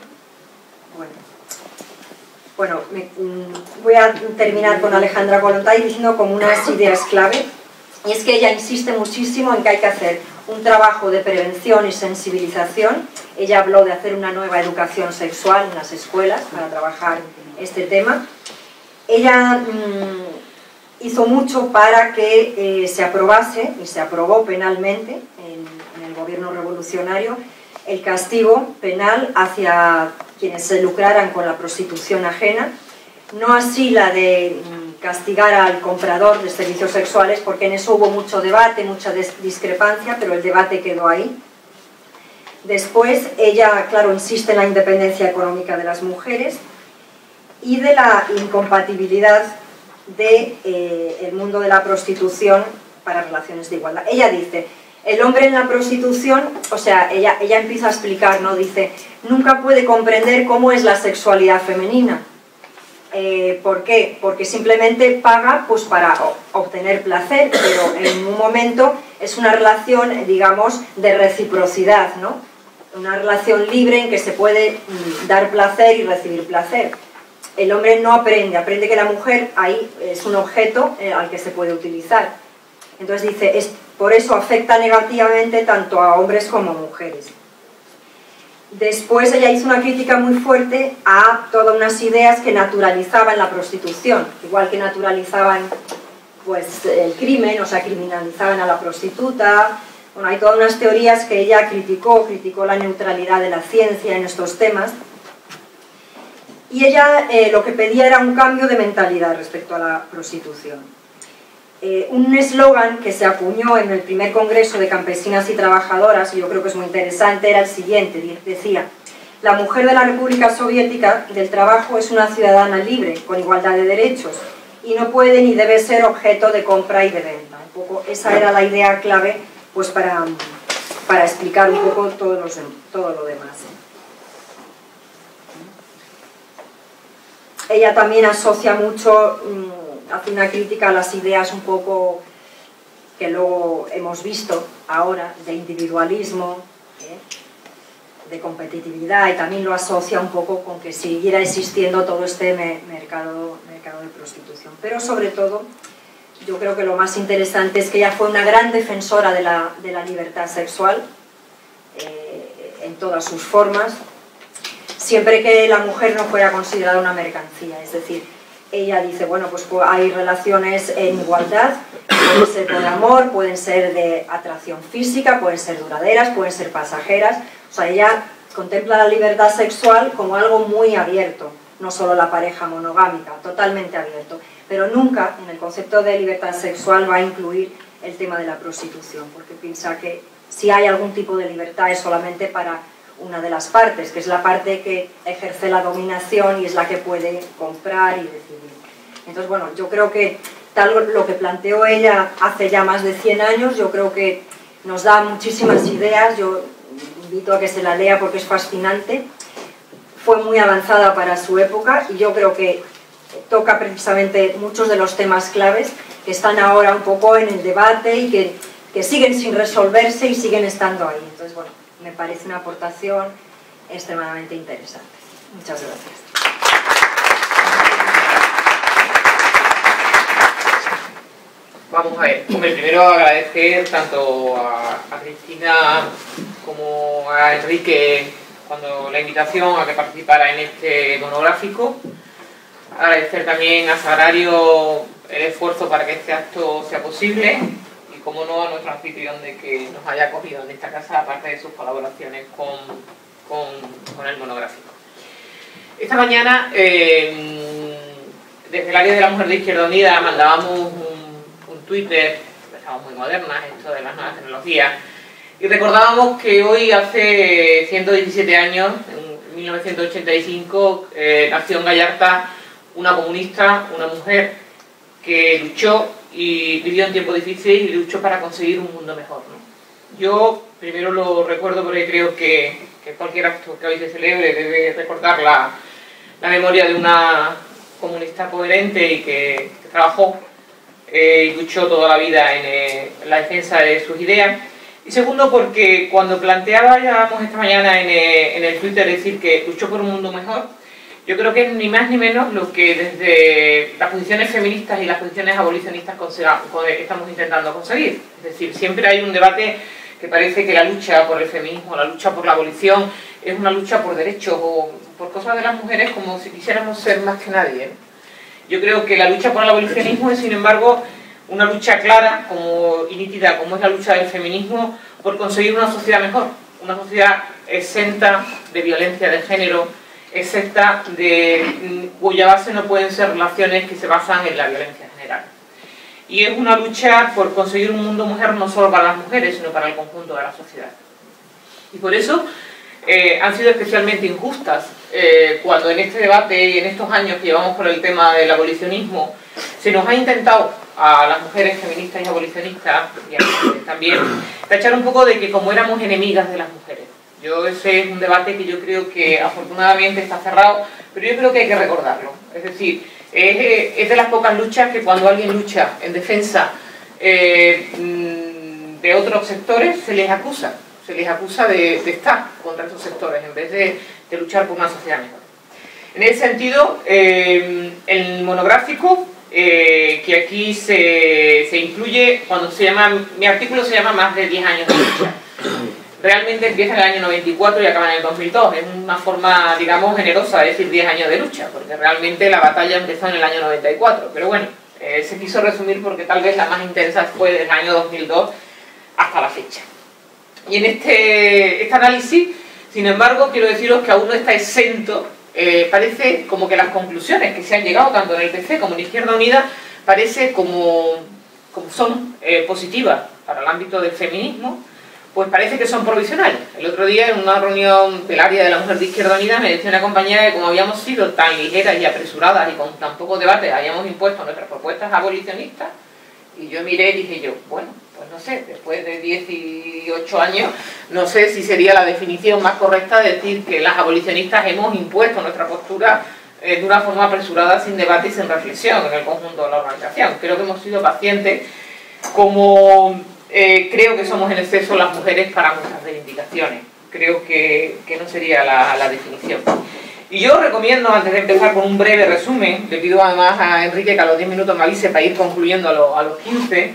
Bueno, voy a terminar con Alejandra Kollontai diciendo como unas ideas clave, y es que ella insiste muchísimo en que hay que hacer un trabajo de prevención y sensibilización. Ella habló de hacer una nueva educación sexual en las escuelas para trabajar este tema. Ella hizo mucho para que se aprobase, y se aprobó penalmente en el gobierno revolucionario, el castigo penal hacia quienes se lucraran con la prostitución ajena, no así la de castigar al comprador de servicios sexuales, porque en eso hubo mucho debate, mucha discrepancia, pero el debate quedó ahí. Después, ella, claro, insiste en la independencia económica de las mujeres y de la incompatibilidad del mundo de la prostitución para relaciones de igualdad. Ella dice, el hombre en la prostitución, o sea, ella empieza a explicar, ¿no? Dice, nunca puede comprender cómo es la sexualidad femenina. ¿Por qué? Porque simplemente paga pues, para obtener placer, pero en un momento es una relación, digamos, de reciprocidad, ¿no? Una relación libre en que se puede dar placer y recibir placer. El hombre no aprende, aprende que la mujer ahí es un objeto al que se puede utilizar. Entonces dice, por eso afecta negativamente tanto a hombres como a mujeres. Después ella hizo una crítica muy fuerte a todas unas ideas que naturalizaban la prostitución, igual que naturalizaban pues, el crimen, o sea, criminalizaban a la prostituta. Bueno, hay todas unas teorías que ella criticó la neutralidad de la ciencia en estos temas. Y ella lo que pedía era un cambio de mentalidad respecto a la prostitución. Un eslogan que se acuñó en el primer congreso de campesinas y trabajadoras, y yo creo que es muy interesante, era el siguiente, decía: la mujer de la República Soviética del Trabajo es una ciudadana libre, con igualdad de derechos, y no puede ni debe ser objeto de compra y de venta. Un poco esa era la idea clave pues, para explicar un poco todo lo demás. Ella también asocia mucho, hace una crítica a las ideas un poco que luego hemos visto ahora, de individualismo, de competitividad, y también lo asocia un poco con que siguiera existiendo todo este mercado de prostitución. Pero sobre todo, yo creo que lo más interesante es que ella fue una gran defensora de la libertad sexual, en todas sus formas, siempre que la mujer no fuera considerada una mercancía. Es decir, ella dice, bueno, pues hay relaciones en igualdad, pueden ser por amor, pueden ser de atracción física, pueden ser duraderas, pueden ser pasajeras. O sea, ella contempla la libertad sexual como algo muy abierto, no solo la pareja monogámica, totalmente abierto. Pero nunca en el concepto de libertad sexual va a incluir el tema de la prostitución, porque piensa que si hay algún tipo de libertad es solamente para una de las partes, que es la parte que ejerce la dominación y es la que puede comprar y decidir. Entonces, bueno, yo creo que tal lo que planteó ella hace ya más de 100 años, yo creo que nos da muchísimas ideas. Yo invito a que se la lea porque es fascinante. Fue muy avanzada para su época y yo creo que toca precisamente muchos de los temas claves que están ahora un poco en el debate y que siguen sin resolverse y siguen estando ahí. Entonces, bueno, me parece una aportación extremadamente interesante. Muchas gracias. Vamos a ver, primero agradecer tanto a Cristina como a Enrique la invitación a que participara en este monográfico. Agradecer también a Sagrario el esfuerzo para que este acto sea posible. Como no, a nuestro anfitrión de que nos haya acogido en esta casa, aparte de sus colaboraciones con el monográfico. Esta mañana, desde el área de la mujer de Izquierda Unida, mandábamos un Twitter, estamos muy modernas, esto de las nuevas tecnologías, y recordábamos que hoy, hace 117 años, en 1985, nació en Gallarta una comunista, una mujer que luchó y vivió un tiempo difícil y luchó para conseguir un mundo mejor, ¿no? Yo primero lo recuerdo porque creo que cualquier acto que hoy se celebre debe recordar la memoria de una comunista coherente y que trabajó y luchó toda la vida en la defensa de sus ideas. Y segundo, porque cuando planteábamos esta mañana en el Twitter decir que luchó por un mundo mejor, yo creo que es ni más ni menos lo que desde las posiciones feministas y las posiciones abolicionistas estamos intentando conseguir. Es decir, siempre hay un debate que parece que la lucha por el feminismo, la lucha por la abolición, es una lucha por derechos o por cosas de las mujeres como si quisiéramos ser más que nadie. Yo creo que la lucha por el abolicionismo es, sin embargo, una lucha clara y nítida, como es la lucha del feminismo, por conseguir una sociedad mejor, una sociedad exenta de violencia de género, excepta cuya base no pueden ser relaciones que se basan en la violencia general. Y es una lucha por conseguir un mundo mujer no solo para las mujeres, sino para el conjunto de la sociedad. Y por eso han sido especialmente injustas cuando en este debate y en estos años que llevamos por el tema del abolicionismo se nos ha intentado a las mujeres feministas y abolicionistas, y a las mujeres también, tachar un poco de que como éramos enemigas de las mujeres. Ese es un debate que yo creo que afortunadamente está cerrado, pero yo creo que hay que recordarlo. Es decir, es de las pocas luchas que cuando alguien lucha en defensa de otros sectores se les acusa de estar contra esos sectores en vez de luchar por una sociedad mejor. En ese sentido, el monográfico que aquí se incluye, cuando se llama, mi artículo se llama Más de 10 años de lucha. Realmente empieza en el año 94 y acaba en el 2002. Es una forma, digamos, generosa de decir 10 años de lucha, porque realmente la batalla empezó en el año 94. Pero bueno, se quiso resumir porque tal vez la más intensa fue del año 2002 hasta la fecha. Y en este análisis, sin embargo, quiero deciros que aún no está exento. Parece como que las conclusiones que se han llegado tanto en el PC como en Izquierda Unida parece como son positivas para el ámbito del feminismo, pues parece que son provisionales. El otro día en una reunión del área de la mujer de Izquierda Unida me decía una compañera que como habíamos sido tan ligeras y apresuradas y con tan poco debate habíamos impuesto nuestras propuestas abolicionistas, y yo miré y dije yo, bueno, pues no sé, después de 18 años, no sé si sería la definición más correcta de decir que las abolicionistas hemos impuesto nuestra postura de una forma apresurada, sin debate y sin reflexión en el conjunto de la organización. Creo que hemos sido pacientes, como creo que somos en exceso las mujeres para nuestras reivindicaciones. Creo que no sería la definición. Y yo recomiendo, antes de empezar con un breve resumen, le pido además a Enrique que a los 10 minutos me avise para ir concluyendo a los 15,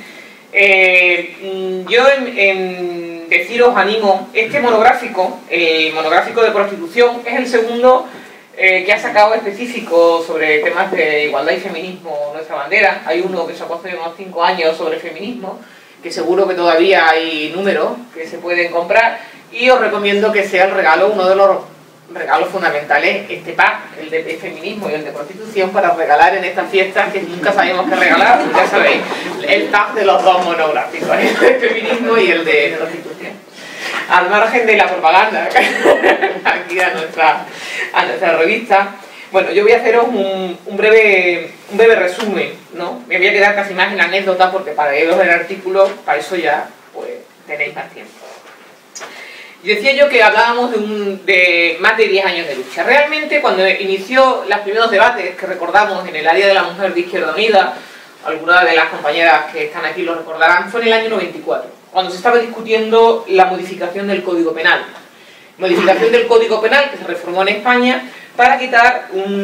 yo en deciros animo, este monográfico, el monográfico de prostitución, es el segundo que ha sacado específico sobre temas de igualdad y feminismo Nuestra Bandera. Hay uno que sacó hace unos 5 años sobre feminismo, que seguro que todavía hay números que se pueden comprar, y os recomiendo que sea el regalo, uno de los regalos fundamentales, este pack, el de feminismo y el de prostitución, para regalar en estas fiestas que nunca sabemos qué regalar. Ya sabéis, el pack de los dos monográficos, el de feminismo y el de prostitución. Al margen de la propaganda aquí a nuestra revista, bueno, yo voy a haceros un breve resumen, ¿no? Me voy a quedar casi más en la anécdota porque para leeros el artículo, para eso ya pues tenéis más tiempo. Y decía yo que hablábamos de más de 10 años de lucha. Realmente, cuando inició los primeros debates que recordamos en el área de la mujer de Izquierda Unida, algunas de las compañeras que están aquí lo recordarán, fue en el año 94, cuando se estaba discutiendo la modificación del Código Penal. Modificación del Código Penal que se reformó en España para quitar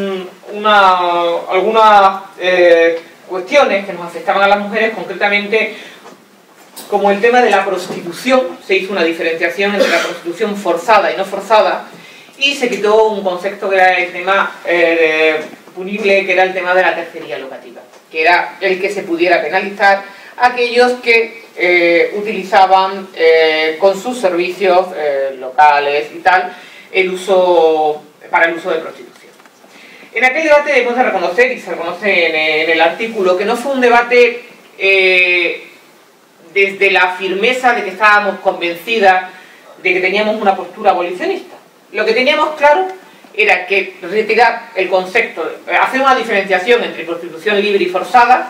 algunas cuestiones que nos afectaban a las mujeres, concretamente como el tema de la prostitución. Se hizo una diferenciación entre la prostitución forzada y no forzada, y se quitó un concepto que era el tema punible, que era el tema de la tercería locativa, que era el que se pudiera penalizar a aquellos que utilizaban con sus servicios locales y tal para el uso de prostitución. En aquel debate debemos de reconocer, y se reconoce en el artículo, que no fue un debate desde la firmeza de que estábamos convencidas de que teníamos una postura abolicionista. Lo que teníamos claro era que retirar el concepto, hacer una diferenciación entre prostitución libre y forzada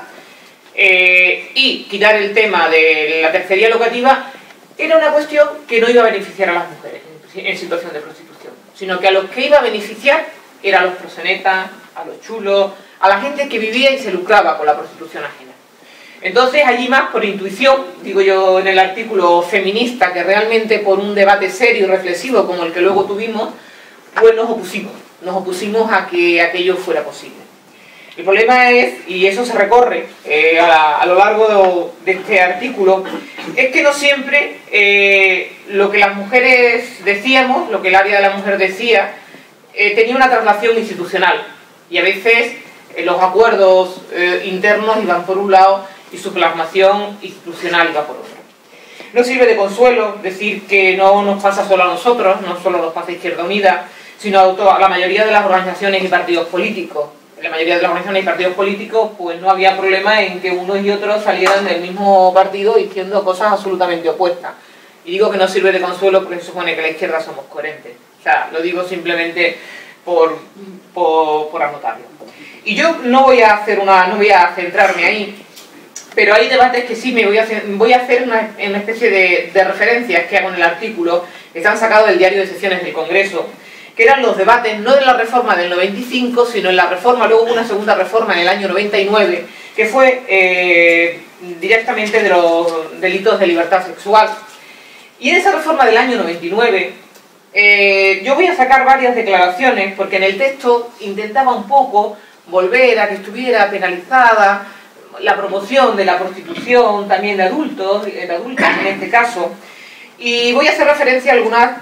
y quitar el tema de la tercería locativa era una cuestión que no iba a beneficiar a las mujeres en situación de prostitución, sino que a los que iba a beneficiar eran a los proxenetas, a los chulos, a la gente que vivía y se lucraba con la prostitución ajena. Entonces, allí más por intuición, digo yo en el artículo, feminista, que realmente por un debate serio y reflexivo como el que luego tuvimos, pues nos opusimos a que aquello fuera posible. El problema es, y eso se recorre a lo largo de este artículo, es que no siempre lo que las mujeres decíamos, lo que el área de la mujer decía, tenía una traslación institucional, y a veces los acuerdos internos iban por un lado y su plasmación institucional iba por otro. No sirve de consuelo decir que no nos pasa solo a nosotros, no solo nos pasa a Izquierda Unida, sino a la mayoría de las organizaciones y partidos políticos. En la mayoría de las organizaciones y partidos políticos pues no había problema en que unos y otros salieran del mismo partido diciendo cosas absolutamente opuestas. Y digo que no sirve de consuelo porque se supone que la izquierda somos coherentes. O sea, lo digo simplemente por anotarlo. Y yo no voy a centrarme ahí, pero hay debates que sí voy a hacer una especie de referencias que hago en el artículo, que están sacados del diario de sesiones del Congreso, que eran los debates no de la reforma del 95, sino en la reforma, luego hubo una segunda reforma en el año 99, que fue directamente de los delitos de libertad sexual. Y en esa reforma del año 99, yo voy a sacar varias declaraciones, porque en el texto intentaba un poco volver a que estuviera penalizada la promoción de la prostitución también de adultos, de adultas en este caso, y voy a hacer referencia a algunas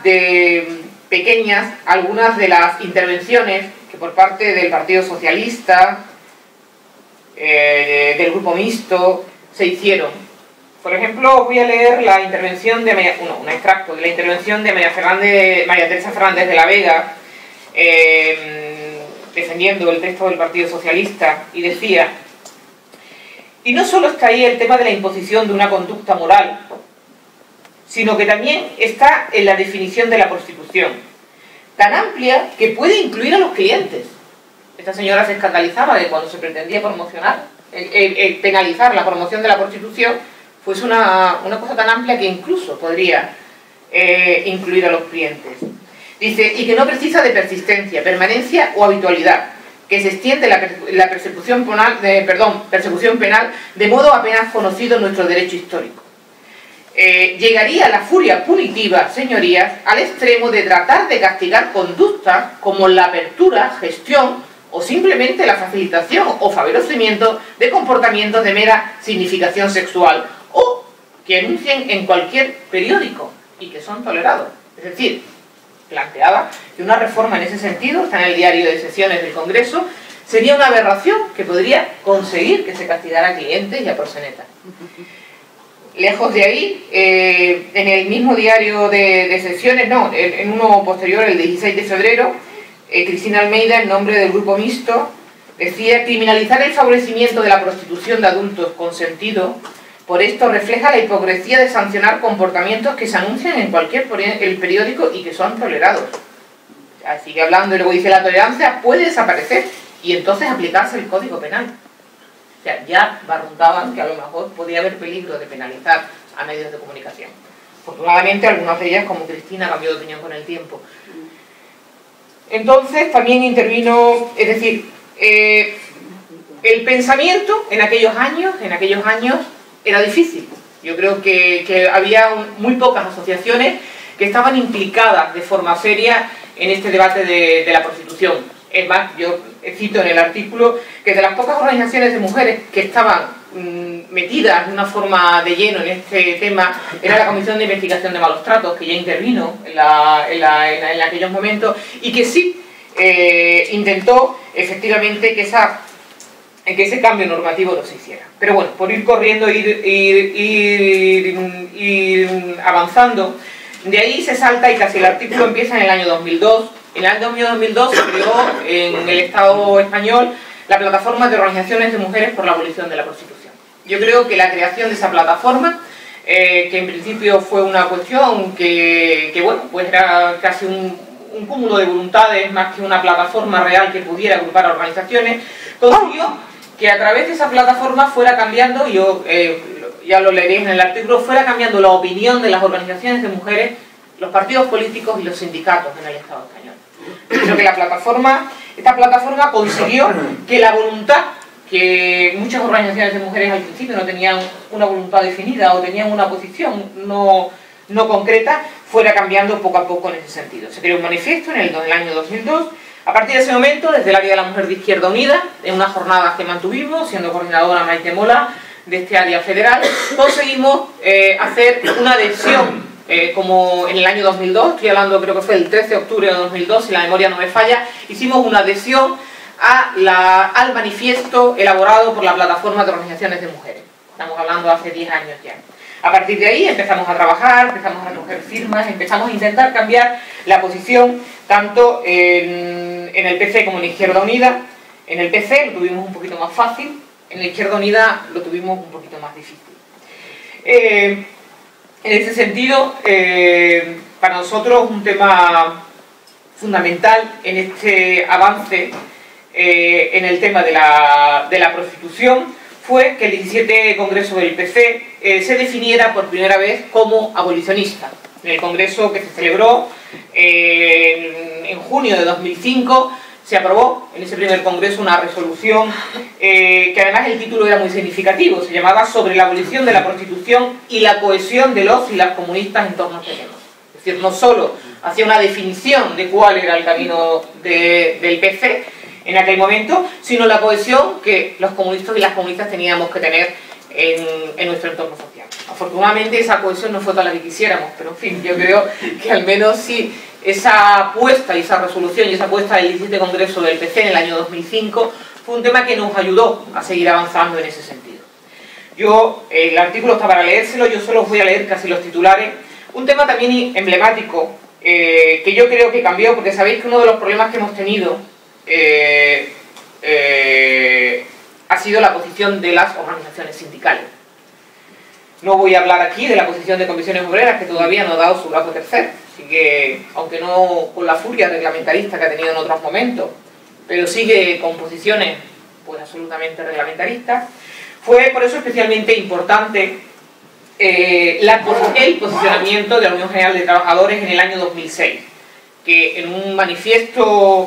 de las intervenciones que por parte del Partido Socialista, del Grupo Mixto, se hicieron. Por ejemplo, voy a leer la intervención de un extracto de la intervención de María Teresa Fernández de la Vega, defendiendo el texto del Partido Socialista, y decía: y no solo está ahí el tema de la imposición de una conducta moral, sino que también está en la definición de la prostitución, tan amplia que puede incluir a los clientes. Esta señora se escandalizaba de cuando se pretendía promocionar, penalizar la promoción de la prostitución, pues una cosa tan amplia que incluso podría incluir a los clientes. Dice, y que no precisa de persistencia, permanencia o habitualidad, que se extiende la persecución penal de modo apenas conocido en nuestro derecho histórico. Llegaría la furia punitiva, señorías, al extremo de tratar de castigar conductas como la apertura, gestión o simplemente la facilitación o favorecimiento de comportamientos de mera significación sexual o que anuncien en cualquier periódico y que son tolerados. Es decir, planteaba que una reforma en ese sentido, está en el diario de sesiones del Congreso, sería una aberración que podría conseguir que se castigara a clientes y a proxenetas. Lejos de ahí, en el mismo diario de sesiones, en uno posterior, el 16 de febrero, Cristina Almeida, en nombre del Grupo Mixto, decía: criminalizar el favorecimiento de la prostitución de adultos consentido, por esto refleja la hipocresía de sancionar comportamientos que se anuncian en cualquier periódico y que son tolerados. Sigue hablando y luego dice: la tolerancia puede desaparecer y entonces aplicarse el Código Penal. O sea, ya barruntaban que a lo mejor podía haber peligro de penalizar a medios de comunicación. Afortunadamente, algunas de ellas, como Cristina, cambió de opinión con el tiempo. Entonces, también intervino, es decir, el pensamiento en aquellos años era difícil. Yo creo que había muy pocas asociaciones que estaban implicadas de forma seria en este debate de la prostitución. Es más, yo cito en el artículo que de las pocas organizaciones de mujeres que estaban metidas de una forma de lleno en este tema era la Comisión de Investigación de Malos Tratos, que ya intervino en aquellos momentos y que sí intentó efectivamente que ese cambio normativo no se hiciera. Pero bueno, por ir corriendo, ir avanzando, de ahí se salta y casi el artículo empieza en el año 2002. En el año 2002 se creó en el Estado español la Plataforma de Organizaciones de Mujeres por la Abolición de la Prostitución. Yo creo que la creación de esa plataforma, que en principio fue una cuestión que bueno, pues era casi un cúmulo de voluntades más que una plataforma real que pudiera agrupar a organizaciones, consiguió que a través de esa plataforma fuera cambiando, yo ya lo leeréis en el artículo, fuera cambiando la opinión de las organizaciones de mujeres, los partidos políticos y los sindicatos en el Estado español. Creo que esta plataforma consiguió que la voluntad, que muchas organizaciones de mujeres al principio no tenían una voluntad definida o tenían una posición no concreta, fuera cambiando poco a poco en ese sentido. Se creó un manifiesto en el año 2002. A partir de ese momento, desde el área de la mujer de Izquierda Unida, en unas jornadas que mantuvimos, siendo coordinadora Maite Mola de este área federal, conseguimos hacer una adhesión, como en el año 2002, estoy hablando, creo que fue el 13 de octubre de 2002, si la memoria no me falla, hicimos una adhesión al manifiesto elaborado por la Plataforma de Organizaciones de Mujeres. Estamos hablando hace 10 años ya. A partir de ahí empezamos a trabajar, empezamos a recoger firmas, empezamos a intentar cambiar la posición tanto en el PC como en Izquierda Unida. En el PC lo tuvimos un poquito más fácil, en la Izquierda Unida lo tuvimos un poquito más difícil. En ese sentido, para nosotros un tema fundamental en este avance en el tema de la prostitución fue que el 17 Congreso del PC se definiera por primera vez como abolicionista. En el Congreso que se celebró en junio de 2005 se aprobó en ese primer Congreso una resolución que además el título era muy significativo, se llamaba Sobre la abolición de la prostitución y la cohesión de los y las comunistas en torno a este tema. Es decir, no solo hacía una definición de cuál era el camino del PC en aquel momento, sino la cohesión que los comunistas y las comunistas teníamos que tener en nuestro entorno social. Afortunadamente esa cohesión no fue toda la que quisiéramos, pero en fin, yo creo que al menos sí esa apuesta y esa resolución y esa apuesta del 17 Congreso del PC en el año 2005 fue un tema que nos ayudó a seguir avanzando en ese sentido. El artículo está para leérselo, yo solo os voy a leer casi los titulares. Un tema también emblemático que yo creo que cambió, porque sabéis que uno de los problemas que hemos tenido ha sido la posición de las organizaciones sindicales. No voy a hablar aquí de la posición de comisiones obreras, que todavía no ha dado su brazo a torcer, así que, aunque no con la furia reglamentarista que ha tenido en otros momentos, pero sigue con posiciones pues absolutamente reglamentaristas. Fue por eso especialmente importante el posicionamiento de la Unión General de Trabajadores en el año 2006, que en un manifiesto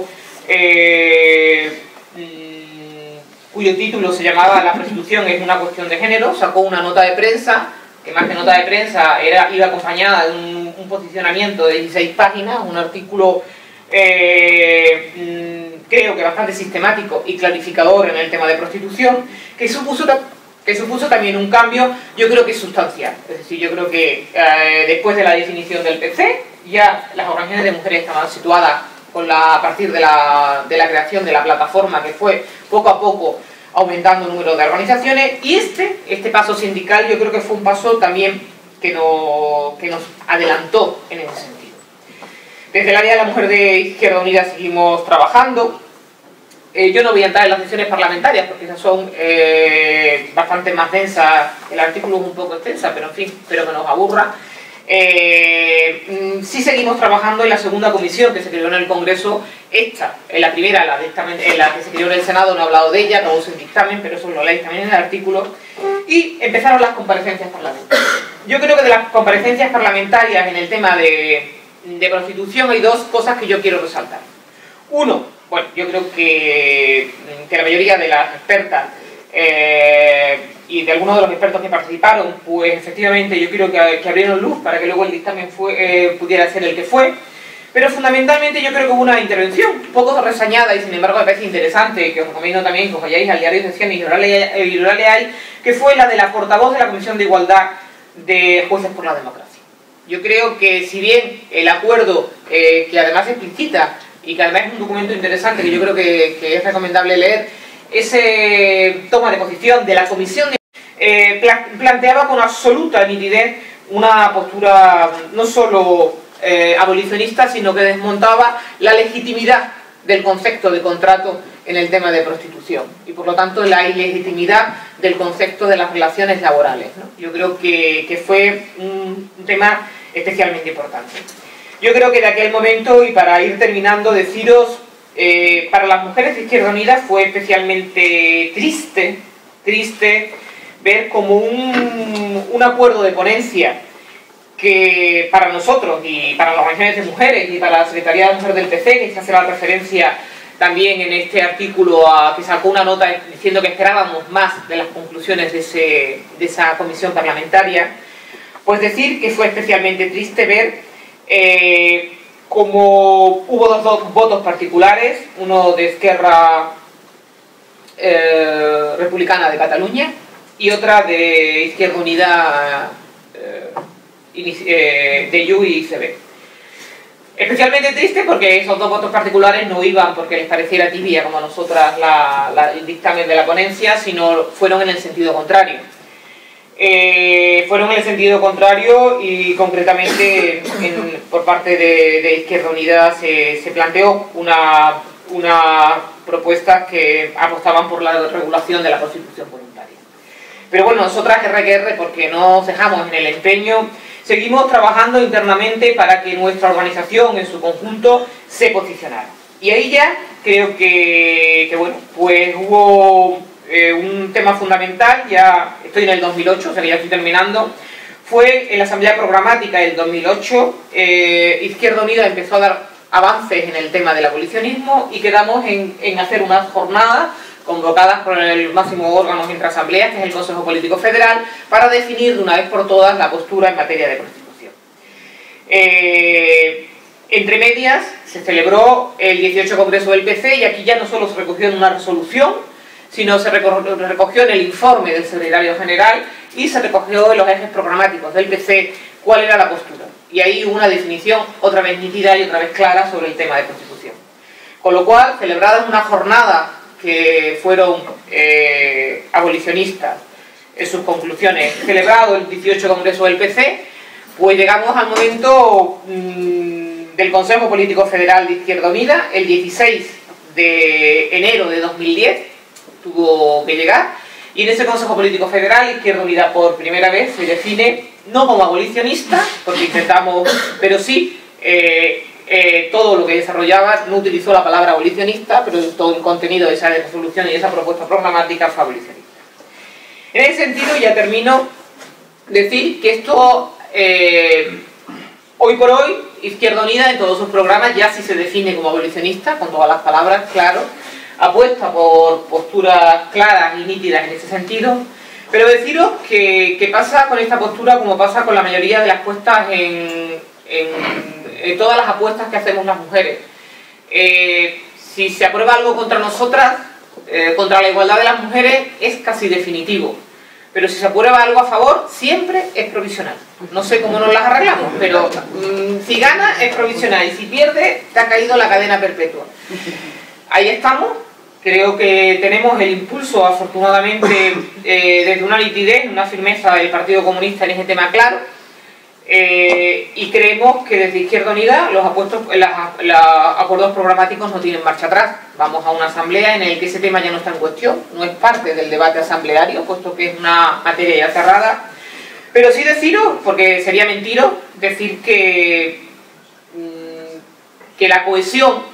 cuyo título se llamaba La prostitución es una cuestión de género, sacó una nota de prensa, que más que nota de prensa iba acompañada de un posicionamiento de 16 páginas, un artículo creo que bastante sistemático y clarificador en el tema de prostitución, que supuso también un cambio, yo creo que sustancial. Es decir, yo creo que después de la definición del PC, ya las organizaciones de mujeres estaban situadas a partir de la creación de la plataforma, que fue poco a poco aumentando el número de organizaciones, y este paso sindical yo creo que fue un paso también que nos adelantó en ese sentido. Desde el área de la mujer de Izquierda Unida seguimos trabajando. Yo no voy a entrar en las sesiones parlamentarias porque esas son bastante más densas, el artículo es un poco extensa, pero en fin, espero que nos aburra. Sí seguimos trabajando en la segunda comisión que se creó en el Congreso, en la primera, la que se creó en el Senado, no he hablado de ella, no uso el dictamen, pero eso lo leéis también en el artículo, y empezaron las comparecencias parlamentarias. Yo creo que de las comparecencias parlamentarias en el tema de prostitución hay dos cosas que yo quiero resaltar. Uno, bueno, yo creo que la mayoría de las expertas y de algunos de los expertos que participaron, pues efectivamente yo creo que abrieron luz para que luego el dictamen pudiera ser el que fue, pero fundamentalmente yo creo que hubo una intervención un poco resañada y sin embargo me parece interesante, que os recomiendo también que os vayáis al diario de sesiones y lo leáis, que fue la de la portavoz de la Comisión de Igualdad de Jueces por la Democracia. Yo creo que si bien el acuerdo, que además explicita y que además es un documento interesante que yo creo que es recomendable leer, ese toma de posición de la Comisión planteaba con absoluta nitidez una postura no solo abolicionista, sino que desmontaba la legitimidad del concepto de contrato en el tema de prostitución y por lo tanto la ilegitimidad del concepto de las relaciones laborales, ¿no? Yo creo que fue un tema especialmente importante. Yo creo que de aquel momento, y para ir terminando, deciros, para las mujeres de Izquierda Unida fue especialmente triste ver como un acuerdo de ponencia que para nosotros y para las organizaciones de mujeres y para la Secretaría de Mujer del PC, que se hace la referencia también en este artículo que sacó una nota diciendo que esperábamos más de las conclusiones de esa comisión parlamentaria, pues decir que fue especialmente triste ver como hubo dos votos particulares, uno de Esquerra Republicana de Cataluña y otra de Izquierda Unida de IU y ICB. Especialmente triste porque esos dos votos particulares no iban porque les pareciera tibia como a nosotras el dictamen de la ponencia, sino fueron en el sentido contrario. Fueron en el sentido contrario y concretamente por parte de Izquierda Unida se planteó una propuesta que apostaban por la regulación de la prostitución voluntaria. Pero bueno, nosotras RQR, porque no cejamos en el empeño, seguimos trabajando internamente para que nuestra organización en su conjunto se posicionara. Y ahí ya creo que bueno, pues hubo un tema fundamental, ya estoy en el 2008, o sea que ya estoy terminando. Fue en la Asamblea Programática del 2008, Izquierda Unida empezó a dar avances en el tema del abolicionismo y quedamos en hacer unas jornadas convocadas por el máximo órgano entre asambleas, que es el Consejo Político Federal, para definir de una vez por todas la postura en materia de prostitución. Entre medias se celebró el 18 Congreso del PC y aquí ya no solo se recogió en una resolución, sino se recogió en el informe del secretario general y se recogió en los ejes programáticos del PC cuál era la postura. Y ahí hubo una definición otra vez nítida y otra vez clara sobre el tema de prostitución. Con lo cual, celebradas una jornada que fueron abolicionistas en sus conclusiones, celebrado el 18 Congreso del PC, pues llegamos al momento del Consejo Político Federal de Izquierda Unida, el 16 de enero de 2010 tuvo que llegar, y en ese Consejo Político Federal Izquierda Unida por primera vez se define no como abolicionista, porque intentamos, pero sí todo lo que desarrollaba no utilizó la palabra abolicionista, pero todo el contenido de esa resolución y esa propuesta programática fue abolicionista. En ese sentido, ya termino, decir que esto, hoy por hoy, Izquierda Unida en todos sus programas ya sí se define como abolicionista, con todas las palabras, claro, apuesta por posturas claras y nítidas en ese sentido, pero deciros que pasa con esta postura como pasa con la mayoría de las puestas en todas las apuestas que hacemos las mujeres. Si se aprueba algo contra nosotras, contra la igualdad de las mujeres, es casi definitivo. Pero si se aprueba algo a favor, siempre es provisional. No sé cómo nos las arreglamos, pero si gana es provisional y si pierde, te ha caído la cadena perpetua. Ahí estamos. Creo que tenemos el impulso, afortunadamente, desde una nitidez, una firmeza del Partido Comunista en ese tema claro. Y creemos que desde Izquierda Unida los acuerdos programáticos no tienen marcha atrás. Vamos a una asamblea en la que ese tema ya no está en cuestión, no es parte del debate asambleario, puesto que es una materia ya cerrada. Pero sí deciros, porque sería mentiros, decir que la cohesión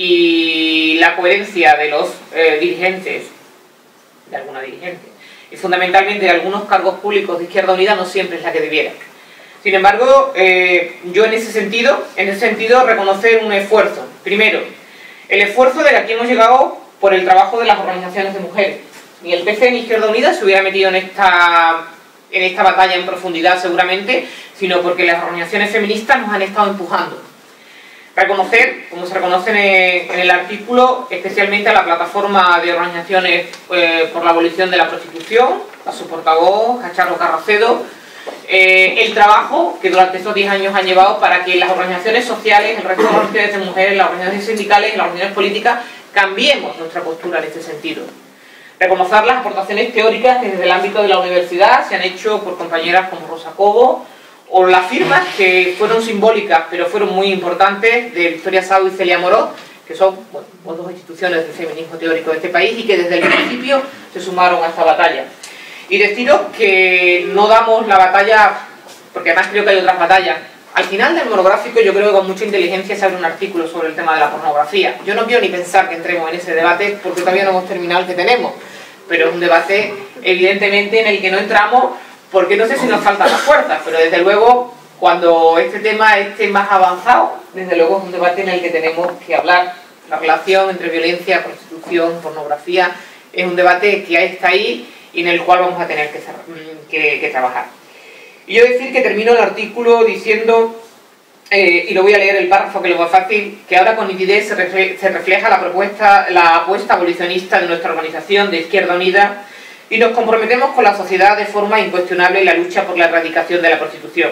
y la coherencia de los dirigentes, de alguna dirigente, y fundamentalmente de algunos cargos públicos de Izquierda Unida no siempre es la que debiera. Sin embargo, yo en ese sentido reconocer un esfuerzo. Primero, el esfuerzo de que aquí hemos llegado por el trabajo de las organizaciones de mujeres. Ni el PC ni Izquierda Unida se hubiera metido en esta batalla en profundidad seguramente, sino porque las organizaciones feministas nos han estado empujando. Reconocer, como se reconoce en el artículo, especialmente a la plataforma de organizaciones por la abolición de la prostitución, a su portavoz, a Charo Carracedo, el trabajo que durante estos 10 años han llevado para que las organizaciones sociales, el resto de las organizaciones de mujeres, las organizaciones sindicales, las organizaciones políticas, cambiemos nuestra postura en este sentido. Reconocer las aportaciones teóricas que desde el ámbito de la universidad se han hecho por compañeras como Rosa Cobo, o las firmas que fueron simbólicas pero fueron muy importantes de Victoria Sau y Celia Moró, que son dos instituciones del feminismo teórico de este país y que desde el principio se sumaron a esta batalla. Y deciros que no damos la batalla, porque además creo que hay otras batallas. Al final del monográfico yo creo que con mucha inteligencia se abre un artículo sobre el tema de la pornografía. Yo no quiero ni pensar que entremos en ese debate porque todavía no hemos terminado el que tenemos, pero es un debate evidentemente en el que no entramos porque no sé si nos faltan las fuerzas, pero desde luego cuando este tema esté más avanzado, desde luego es un debate en el que tenemos que hablar. La relación entre violencia, prostitución, pornografía, es un debate que está ahí y en el cual vamos a tener que trabajar. Y yo decir que termino el artículo diciendo, y lo voy a leer el párrafo que lo más fácil, que ahora con nitidez se refleja la apuesta abolicionista de nuestra organización de Izquierda Unida y nos comprometemos con la sociedad de forma incuestionable en la lucha por la erradicación de la prostitución.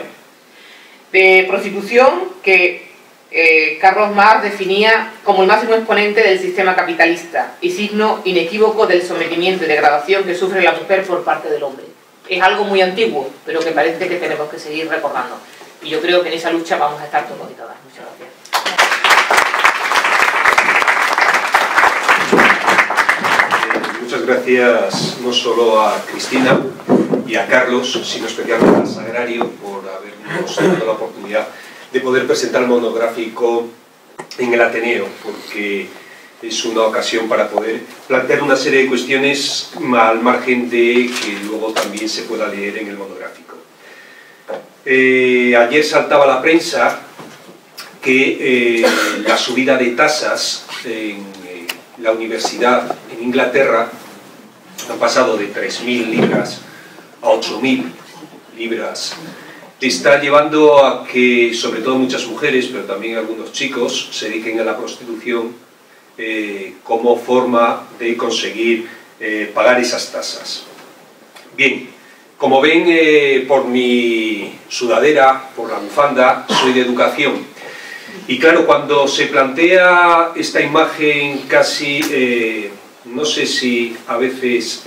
De prostitución que Carlos Marx definía como el máximo exponente del sistema capitalista y signo inequívoco del sometimiento y degradación que sufre la mujer por parte del hombre. Es algo muy antiguo, pero que parece que tenemos que seguir recordando. Y yo creo que en esa lucha vamos a estar todos y todas. Muchas gracias. Muchas gracias no solo a Cristina y a Carlos, sino especialmente al Sagrario por habernos dado la oportunidad de poder presentar el monográfico en el Ateneo, porque es una ocasión para poder plantear una serie de cuestiones al margen de que luego también se pueda leer en el monográfico. Ayer saltaba a la prensa que la subida de tasas en la universidad en Inglaterra han pasado de 3.000 libras a 8.000 libras. Está llevando a que, sobre todo muchas mujeres, pero también algunos chicos, se dediquen a la prostitución como forma de conseguir pagar esas tasas. Bien, como ven por mi sudadera, por la bufanda, soy de educación. Y claro, cuando se plantea esta imagen casi, no sé si a veces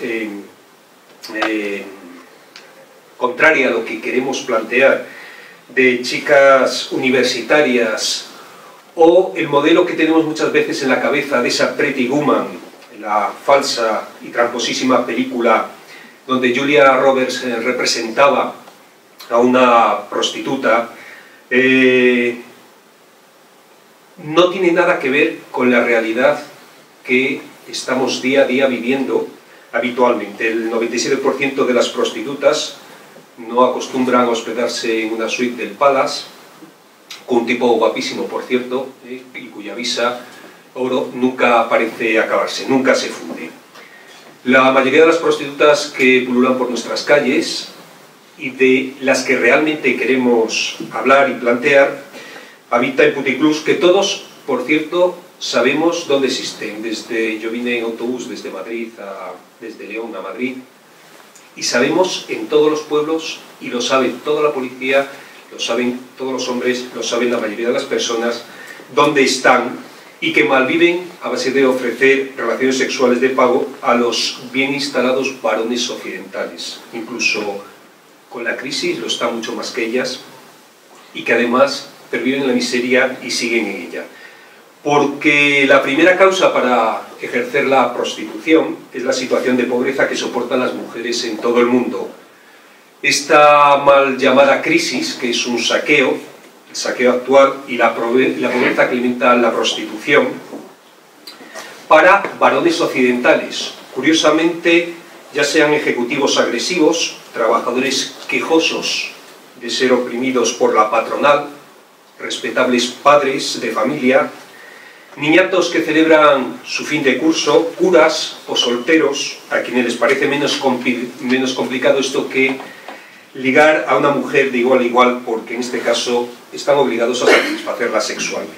contraria a lo que queremos plantear, de chicas universitarias, o el modelo que tenemos muchas veces en la cabeza de esa Pretty Woman, la falsa y tramposísima película donde Julia Roberts representaba a una prostituta, no tiene nada que ver con la realidad que estamos día a día viviendo habitualmente. El 97% de las prostitutas no acostumbran a hospedarse en una suite del Palace, con un tipo guapísimo, por cierto, y cuya visa oro nunca parece acabarse, nunca se funde. La mayoría de las prostitutas que pululan por nuestras calles y de las que realmente queremos hablar y plantear habitan en puticlubs que todos, por cierto, sabemos dónde existen. Yo vine en autobús desde desde León a Madrid, y sabemos en todos los pueblos, y lo sabe toda la policía, lo saben todos los hombres, lo saben la mayoría de las personas, dónde están, y que malviven a base de ofrecer relaciones sexuales de pago a los bien instalados varones occidentales. Incluso con la crisis lo están mucho más que ellas, y que además perviven en la miseria y siguen en ella. Porque la primera causa para ejercer la prostitución es la situación de pobreza que soportan las mujeres en todo el mundo. Esta mal llamada crisis, que es un saqueo, el saqueo actual, y la pobreza que alimenta la prostitución, para varones occidentales. Curiosamente, ya sean ejecutivos agresivos, trabajadores quejosos de ser oprimidos por la patronal, respetables padres de familia, niñatos que celebran su fin de curso, curas o solteros, a quienes les parece menos complicado esto que ligar a una mujer de igual a igual, porque en este caso están obligados a satisfacerla sexualmente.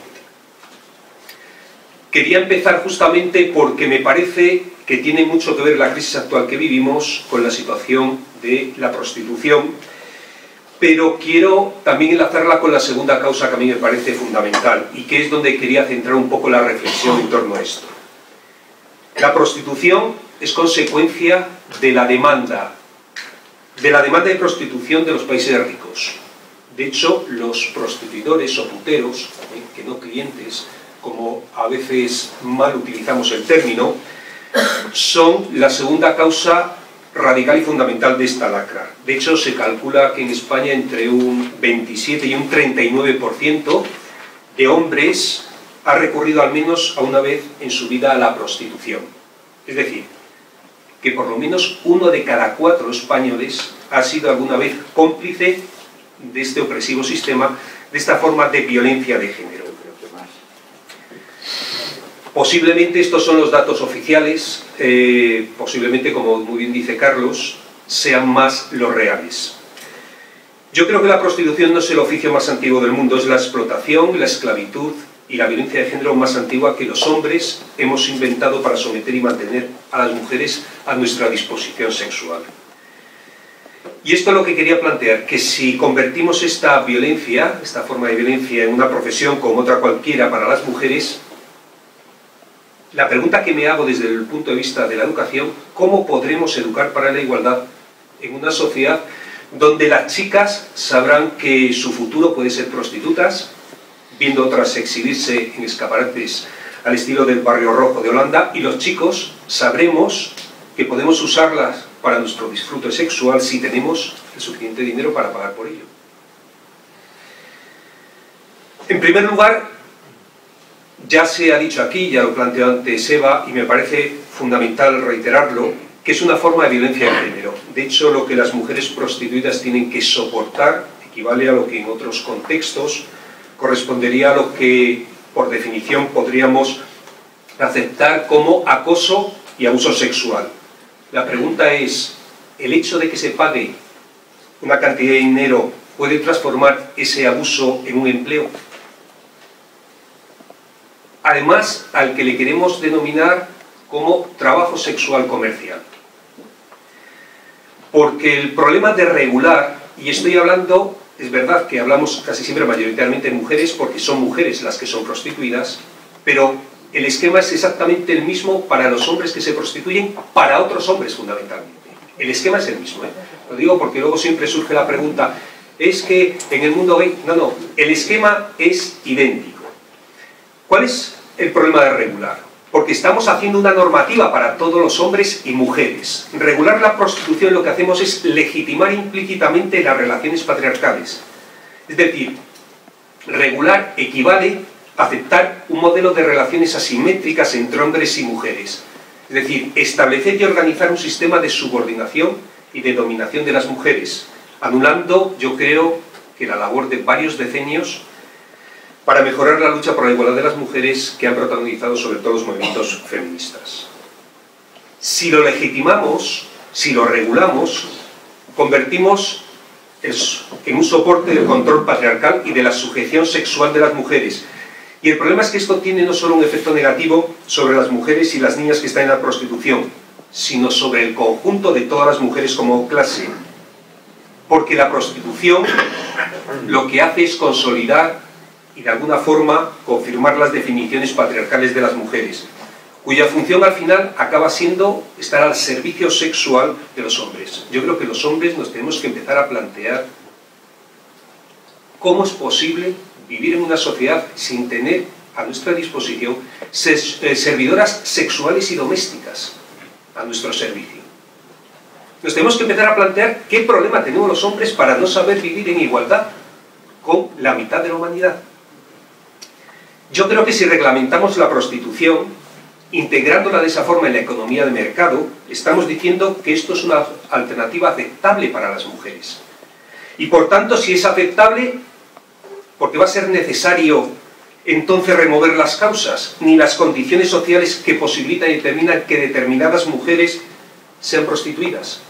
Quería empezar justamente porque me parece que tiene mucho que ver la crisis actual que vivimos con la situación de la prostitución, pero quiero también enlazarla con la segunda causa que a mí me parece fundamental y que es donde quería centrar un poco la reflexión en torno a esto. La prostitución es consecuencia de la demanda de prostitución de los países ricos. De hecho, los prostituidores o puteros, que no clientes, como a veces mal utilizamos el término, son la segunda causa radical y fundamental de esta lacra. De hecho, se calcula que en España entre un 27 y un 39% de hombres ha recurrido al menos a una vez en su vida a la prostitución. Es decir, que por lo menos 1 de cada 4 españoles ha sido alguna vez cómplice de este opresivo sistema, de esta forma de violencia de género. Posiblemente estos son los datos oficiales, posiblemente, como muy bien dice Carlos, sean más los reales. Yo creo que la prostitución no es el oficio más antiguo del mundo, es la explotación, la esclavitud y la violencia de género más antigua que los hombres hemos inventado para someter y mantener a las mujeres a nuestra disposición sexual. Y esto es lo que quería plantear, que si convertimos esta violencia, esta forma de violencia, en una profesión como otra cualquiera para las mujeres, la pregunta que me hago desde el punto de vista de la educación, ¿cómo podremos educar para la igualdad en una sociedad donde las chicas sabrán que su futuro puede ser prostitutas, viendo otras exhibirse en escaparates al estilo del Barrio Rojo de Holanda, y los chicos sabremos que podemos usarlas para nuestro disfrute sexual si tenemos el suficiente dinero para pagar por ello? En primer lugar, Ya se ha dicho aquí, ya lo planteó antes Eva, y me parece fundamental reiterarlo, que es una forma de violencia de género. De hecho, lo que las mujeres prostituidas tienen que soportar equivale a lo que en otros contextos correspondería a lo que, por definición, podríamos aceptar como acoso y abuso sexual. La pregunta es, ¿el hecho de que se pague una cantidad de dinero puede transformar ese abuso en un empleo? Además, al que le queremos denominar como trabajo sexual comercial. Porque el problema de regular, y estoy hablando, es verdad que hablamos casi siempre mayoritariamente de mujeres, porque son mujeres las que son prostituidas, pero el esquema es exactamente el mismo para los hombres que se prostituyen, para otros hombres fundamentalmente. El esquema es el mismo, ¿eh? Lo digo porque luego siempre surge la pregunta, es que en el mundo gay... No, el esquema es idéntico. ¿Cuál es el problema de regular? Porque estamos haciendo una normativa para todos los hombres y mujeres. Regular la prostitución lo que hacemos es legitimar implícitamente las relaciones patriarcales. Es decir, regular equivale a aceptar un modelo de relaciones asimétricas entre hombres y mujeres. Es decir, establecer y organizar un sistema de subordinación y de dominación de las mujeres, anulando, yo creo, que la labor de varios decenios para mejorar la lucha por la igualdad de las mujeres que han protagonizado sobre todo los movimientos feministas. Si lo legitimamos, si lo regulamos, convertimos en un soporte del control patriarcal y de la sujeción sexual de las mujeres. Y el problema es que esto tiene no solo un efecto negativo sobre las mujeres y las niñas que están en la prostitución, sino sobre el conjunto de todas las mujeres como clase. Porque la prostitución lo que hace es consolidar y de alguna forma confirmar las definiciones patriarcales de las mujeres, cuya función al final acaba siendo estar al servicio sexual de los hombres. Yo creo que los hombres nos tenemos que empezar a plantear cómo es posible vivir en una sociedad sin tener a nuestra disposición servidoras sexuales y domésticas a nuestro servicio. Nos tenemos que empezar a plantear qué problema tenemos los hombres para no saber vivir en igualdad con la mitad de la humanidad. Yo creo que si reglamentamos la prostitución, integrándola de esa forma en la economía de mercado, estamos diciendo que esto es una alternativa aceptable para las mujeres. Y por tanto, si es aceptable, porque va a ser necesario entonces remover las causas, ni las condiciones sociales que posibilitan y determinan que determinadas mujeres sean prostituidas.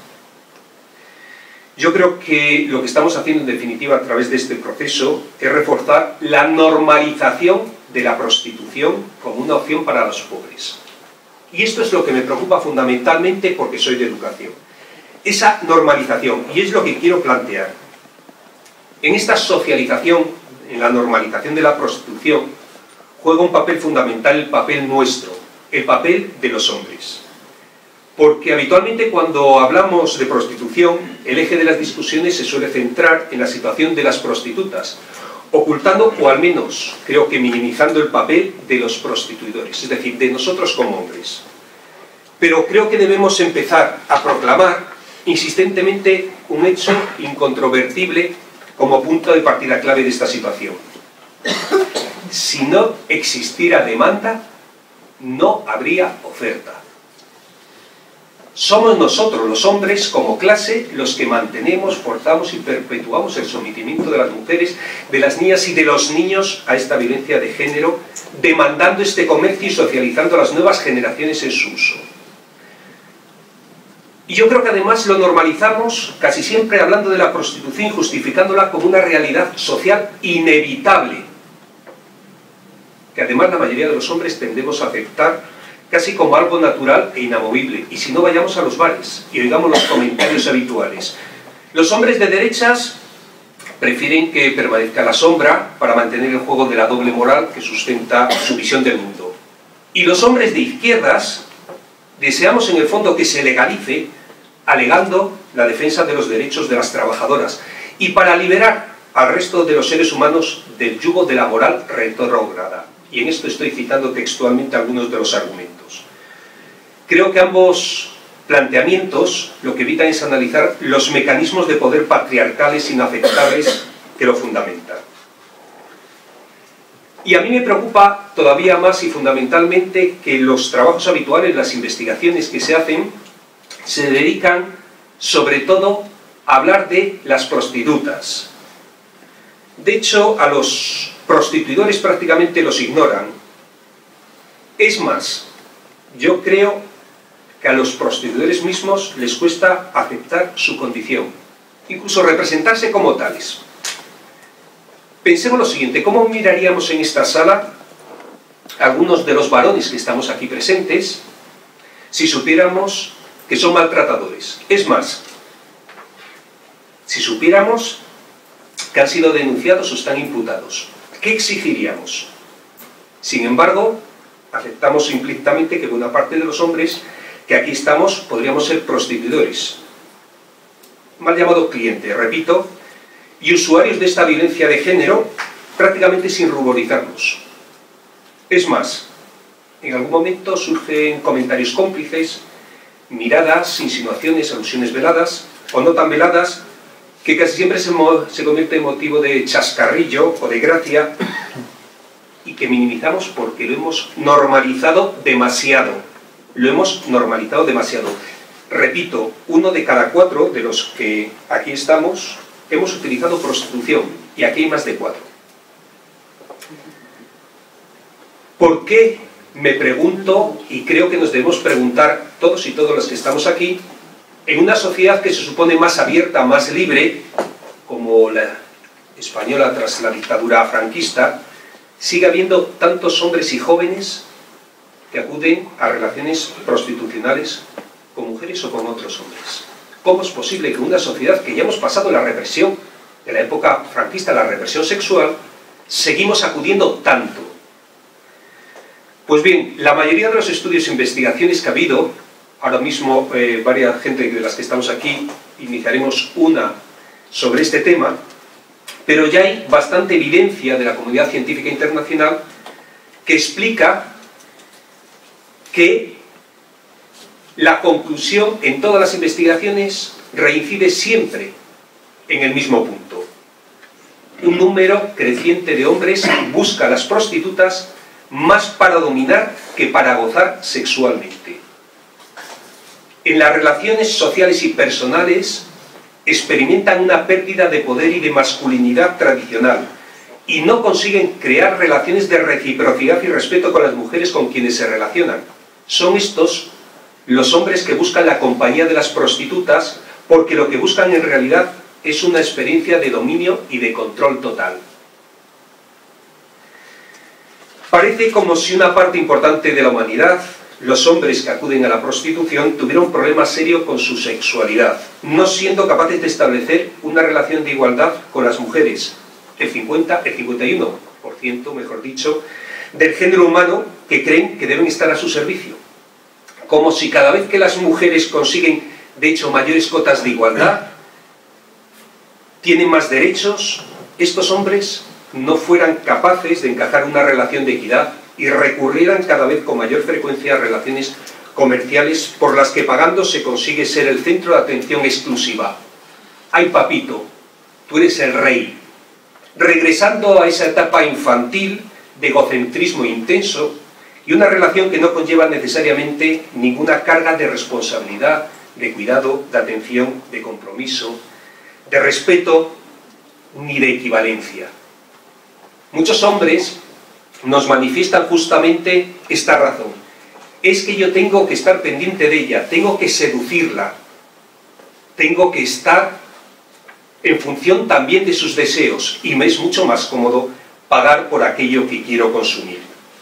Yo creo que lo que estamos haciendo en definitiva a través de este proceso es reforzar la normalización de la prostitución como una opción para los pobres. Y esto es lo que me preocupa fundamentalmente porque soy de educación. Esa normalización, y es lo que quiero plantear. En esta socialización, en la normalización de la prostitución, juega un papel fundamental el papel nuestro, el papel de los hombres. Porque habitualmente cuando hablamos de prostitución, el eje de las discusiones se suele centrar en la situación de las prostitutas, ocultando o al menos creo que minimizando el papel de los prostituidores, es decir, de nosotros como hombres. Pero creo que debemos empezar a proclamar insistentemente un hecho incontrovertible como punto de partida clave de esta situación. Si no existiera demanda, no habría oferta. Somos nosotros, los hombres, como clase, los que mantenemos, forzamos y perpetuamos el sometimiento de las mujeres, de las niñas y de los niños a esta violencia de género, demandando este comercio y socializando a las nuevas generaciones en su uso. Y yo creo que además lo normalizamos casi siempre hablando de la prostitución y justificándola como una realidad social inevitable, que además la mayoría de los hombres tendemos a aceptar casi como algo natural e inamovible. Y si no, vayamos a los bares y oigamos los comentarios habituales. Los hombres de derechas prefieren que permanezca la sombra para mantener el juego de la doble moral que sustenta su visión del mundo. Y los hombres de izquierdas deseamos en el fondo que se legalice, alegando la defensa de los derechos de las trabajadoras y para liberar al resto de los seres humanos del yugo de la moral retrógrada. Y en esto estoy citando textualmente algunos de los argumentos. Creo que ambos planteamientos lo que evitan es analizar los mecanismos de poder patriarcales inaceptables que lo fundamentan. Y a mí me preocupa todavía más y fundamentalmente que los trabajos habituales, las investigaciones que se hacen, se dedican sobre todo a hablar de las prostitutas. De hecho, a los prostituidores prácticamente los ignoran. Es más, yo creo que a los prostituidores mismos les cuesta aceptar su condición, incluso representarse como tales. Pensemos lo siguiente: ¿cómo miraríamos en esta sala algunos de los varones que estamos aquí presentes si supiéramos que son maltratadores? Es más, si supiéramos que han sido denunciados o están imputados, ¿qué exigiríamos? Sin embargo, aceptamos implícitamente que buena parte de los hombres que aquí estamos podríamos ser prostituidores, mal llamado cliente, repito, y usuarios de esta violencia de género prácticamente sin ruborizarnos. Es más, en algún momento surgen comentarios cómplices, miradas, insinuaciones, alusiones veladas o no tan veladas, que casi siempre se convierte en motivo de chascarrillo o de gracia, y que minimizamos porque lo hemos normalizado demasiado. Lo hemos normalizado demasiado. Repito, 1 de cada 4 de los que aquí estamos hemos utilizado prostitución, y aquí hay más de 4. ¿Por qué? Me pregunto, y creo que nos debemos preguntar todos y todas los que estamos aquí, en una sociedad que se supone más abierta, más libre, como la española tras la dictadura franquista, sigue habiendo tantos hombres y jóvenes que acuden a relaciones prostitucionales con mujeres o con otros hombres. ¿Cómo es posible que en una sociedad que ya hemos pasado la represión de la época franquista, la represión sexual, seguimos acudiendo tanto? Pues bien, la mayoría de los estudios e investigaciones que ha habido, ahora mismo varias gente de las que estamos aquí, iniciaremos una sobre este tema, pero ya hay bastante evidencia de la comunidad científica internacional que explica que la conclusión en todas las investigaciones reincide siempre en el mismo punto. Un número creciente de hombres busca a las prostitutas más para dominar que para gozar sexualmente. En las relaciones sociales y personales experimentan una pérdida de poder y de masculinidad tradicional y no consiguen crear relaciones de reciprocidad y respeto con las mujeres con quienes se relacionan. Son estos los hombres que buscan la compañía de las prostitutas porque lo que buscan en realidad es una experiencia de dominio y de control total. Parece como si una parte importante de la humanidad, los hombres que acuden a la prostitución, tuvieran un problema serio con su sexualidad, no siendo capaces de establecer una relación de igualdad con las mujeres, el 51%, mejor dicho, del género humano, que creen que deben estar a su servicio. Como si cada vez que las mujeres consiguen, de hecho, mayores cotas de igualdad, tienen más derechos, estos hombres no fueran capaces de encajar una relación de equidad y recurrieran cada vez con mayor frecuencia a relaciones comerciales por las que pagando se consigue ser el centro de atención exclusiva. ¡Ay, papito! Tú eres el rey. Regresando a esa etapa infantil de egocentrismo intenso y una relación que no conlleva necesariamente ninguna carga de responsabilidad, de cuidado, de atención, de compromiso, de respeto ni de equivalencia. Muchos hombres nos manifiestan justamente esta razón. Es que yo tengo que estar pendiente de ella, tengo que seducirla, tengo que estar en función también de sus deseos y me es mucho más cómodo pagar por aquello que quiero consumir.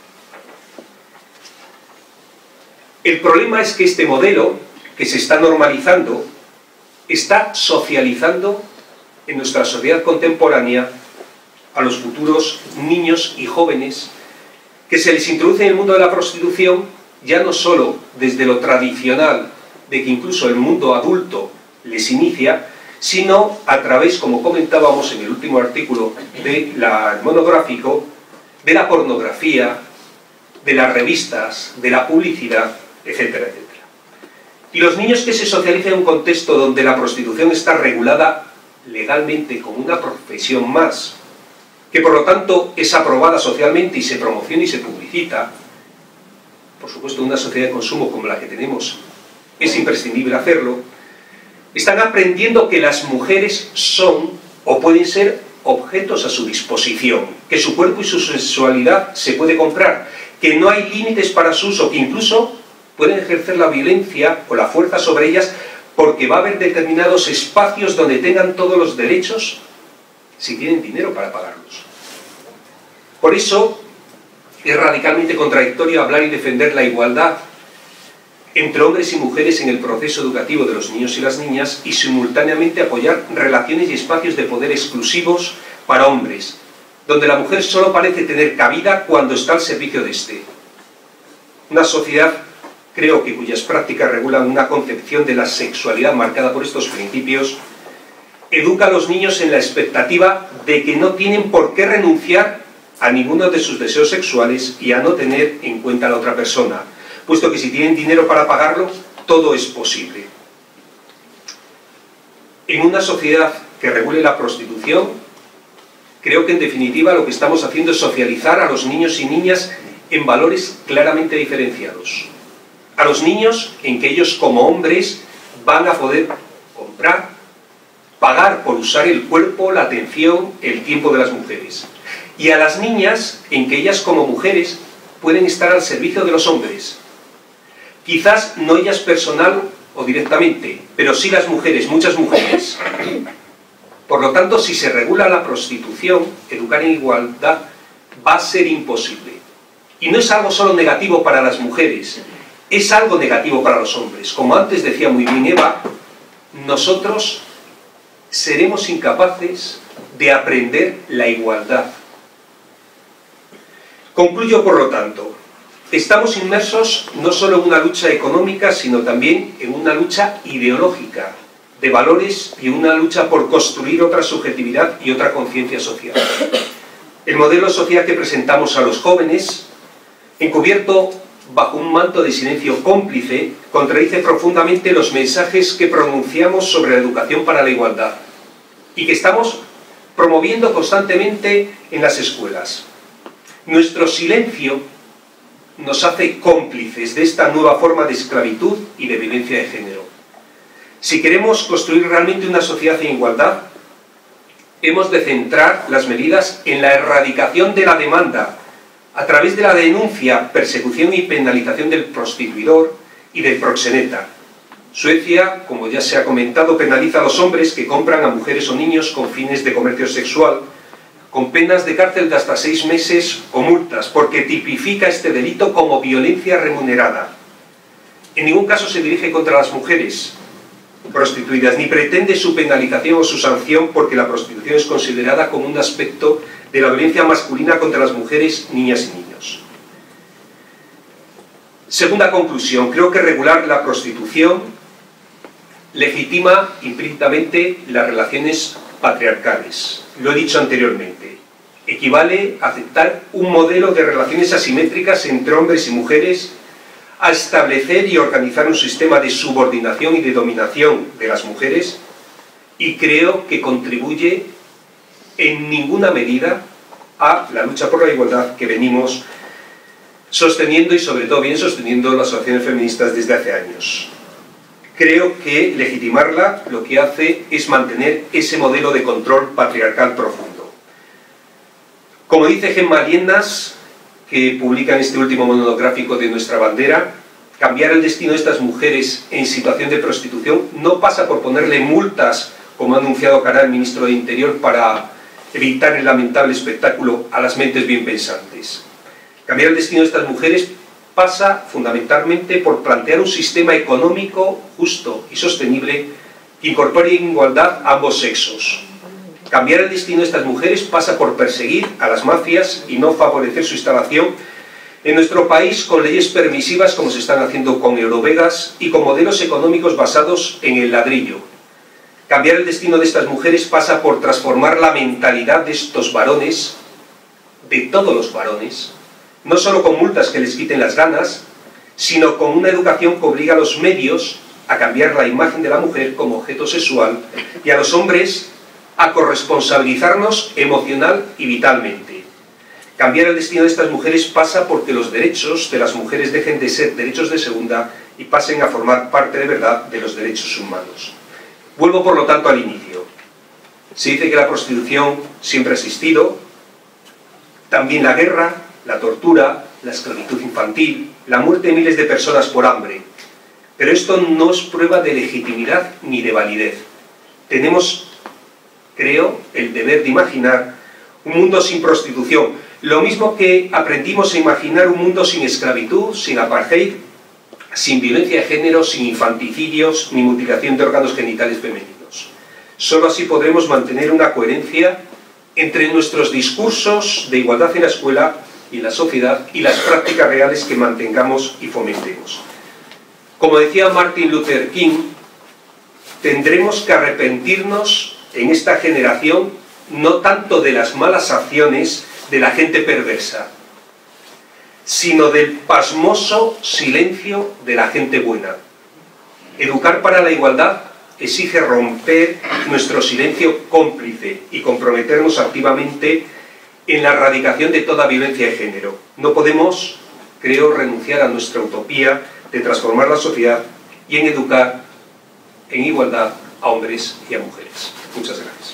El problema es que este modelo, que se está normalizando, está socializando en nuestra sociedad contemporánea a los futuros niños y jóvenes que se les introduce en el mundo de la prostitución, ya no solo desde lo tradicional, de que incluso el mundo adulto les inicia, sino a través, como comentábamos en el último artículo del monográfico, de la pornografía, de las revistas, de la publicidad, etcétera, etcétera. Y los niños que se socializan en un contexto donde la prostitución está regulada legalmente como una profesión más, que por lo tanto es aprobada socialmente y se promociona y se publicita, por supuesto en una sociedad de consumo como la que tenemos es imprescindible hacerlo, están aprendiendo que las mujeres son o pueden ser objetos a su disposición, que su cuerpo y su sexualidad se puede comprar, que no hay límites para su uso, que incluso pueden ejercer la violencia o la fuerza sobre ellas porque va a haber determinados espacios donde tengan todos los derechos si tienen dinero para pagarlos. Por eso es radicalmente contradictorio hablar y defender la igualdad entre hombres y mujeres en el proceso educativo de los niños y las niñas y simultáneamente apoyar relaciones y espacios de poder exclusivos para hombres, donde la mujer solo parece tener cabida cuando está al servicio de éste. Una sociedad, creo que cuyas prácticas regulan una concepción de la sexualidad marcada por estos principios, educa a los niños en la expectativa de que no tienen por qué renunciar a ninguno de sus deseos sexuales y a no tener en cuenta a la otra persona, puesto que si tienen dinero para pagarlo, todo es posible. En una sociedad que regule la prostitución, creo que en definitiva lo que estamos haciendo es socializar a los niños y niñas en valores claramente diferenciados. A los niños en que ellos como hombres van a poder comprar, pagar por usar el cuerpo, la atención, el tiempo de las mujeres. Y a las niñas en que ellas como mujeres pueden estar al servicio de los hombres. Quizás no ellas personal o directamente, pero sí las mujeres, muchas mujeres. Por lo tanto, si se regula la prostitución, educar en igualdad va a ser imposible. Y no es algo solo negativo para las mujeres, es algo negativo para los hombres. Como antes decía muy bien Eva, nosotros seremos incapaces de aprender la igualdad. Concluyo, por lo tanto, estamos inmersos no solo en una lucha económica, sino también en una lucha ideológica, de valores y una lucha por construir otra subjetividad y otra conciencia social. El modelo social que presentamos a los jóvenes, encubierto bajo un manto de silencio cómplice, contradice profundamente los mensajes que pronunciamos sobre la educación para la igualdad y que estamos promoviendo constantemente en las escuelas. Nuestro silencio nos hace cómplices de esta nueva forma de esclavitud y de violencia de género. Si queremos construir realmente una sociedad en igualdad, hemos de centrar las medidas en la erradicación de la demanda, a través de la denuncia, persecución y penalización del prostituidor y del proxeneta. Suecia, como ya se ha comentado, penaliza a los hombres que compran a mujeres o niños con fines de comercio sexual, con penas de cárcel de hasta 6 meses o multas, porque tipifica este delito como violencia remunerada. En ningún caso se dirige contra las mujeres prostituidas, ni pretende su penalización o su sanción, porque la prostitución es considerada como un aspecto de la violencia masculina contra las mujeres, niñas y niños. Segunda conclusión, creo que regular la prostitución legitima implícitamente las relaciones patriarcales. Lo he dicho anteriormente. Equivale a aceptar un modelo de relaciones asimétricas entre hombres y mujeres, a establecer y organizar un sistema de subordinación y de dominación de las mujeres, y creo que contribuye en ninguna medida a la lucha por la igualdad que venimos sosteniendo y sobre todo bien sosteniendo las asociaciones feministas desde hace años. Creo que legitimarla lo que hace es mantener ese modelo de control patriarcal profundo. Como dice Gemma Liendas, que publica en este último monográfico de nuestra bandera, cambiar el destino de estas mujeres en situación de prostitución no pasa por ponerle multas, como ha anunciado Cará, el ministro de Interior, para evitar el lamentable espectáculo a las mentes bien pensantes. Cambiar el destino de estas mujeres pasa fundamentalmente por plantear un sistema económico justo y sostenible que incorpore en igualdad a ambos sexos. Cambiar el destino de estas mujeres pasa por perseguir a las mafias y no favorecer su instalación en nuestro país con leyes permisivas como se están haciendo con Eurovegas y con modelos económicos basados en el ladrillo. Cambiar el destino de estas mujeres pasa por transformar la mentalidad de estos varones, de todos los varones, no solo con multas que les quiten las ganas, sino con una educación que obliga a los medios a cambiar la imagen de la mujer como objeto sexual y a los hombres a corresponsabilizarnos emocional y vitalmente. Cambiar el destino de estas mujeres pasa porque los derechos de las mujeres dejen de ser derechos de segunda y pasen a formar parte de verdad de los derechos humanos. Vuelvo, por lo tanto, al inicio. Se dice que la prostitución siempre ha existido, también la guerra, la tortura, la esclavitud infantil, la muerte de miles de personas por hambre. Pero esto no es prueba de legitimidad ni de validez. Tenemos, creo, el deber de imaginar un mundo sin prostitución, lo mismo que aprendimos a imaginar un mundo sin esclavitud, sin apartheid, sin violencia de género, sin infanticidios ni mutilación de órganos genitales femeninos. Solo así podremos mantener una coherencia entre nuestros discursos de igualdad en la escuela y en la sociedad y las prácticas reales que mantengamos y fomentemos. Como decía Martin Luther King, tendremos que arrepentirnos en esta generación no tanto de las malas acciones de la gente perversa, sino del pasmoso silencio de la gente buena. Educar para la igualdad exige romper nuestro silencio cómplice y comprometernos activamente en la erradicación de toda violencia de género. No podemos, creo, renunciar a nuestra utopía de transformar la sociedad y en educar en igualdad a hombres y a mujeres. Muchas gracias.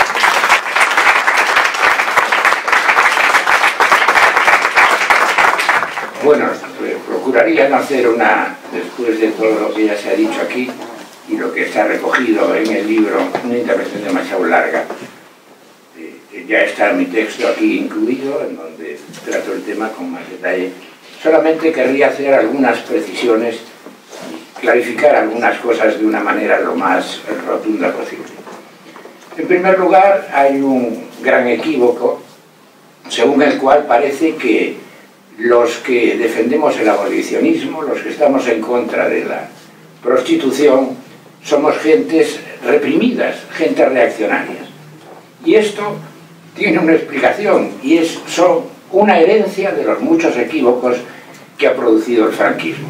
Bueno, procuraría no hacer después de todo lo que ya se ha dicho aquí y lo que está recogido en el libro, una intervención demasiado larga. Ya está mi texto aquí incluido, en donde trato el tema con más detalle. Solamente querría hacer algunas precisiones y clarificar algunas cosas de una manera lo más rotunda posible. En primer lugar, hay un gran equívoco, según el cual parece que los que defendemos el abolicionismo, los que estamos en contra de la prostitución, somos gentes reprimidas, gentes reaccionarias. Y esto tiene una explicación, y son una herencia de los muchos equívocos que ha producido el franquismo.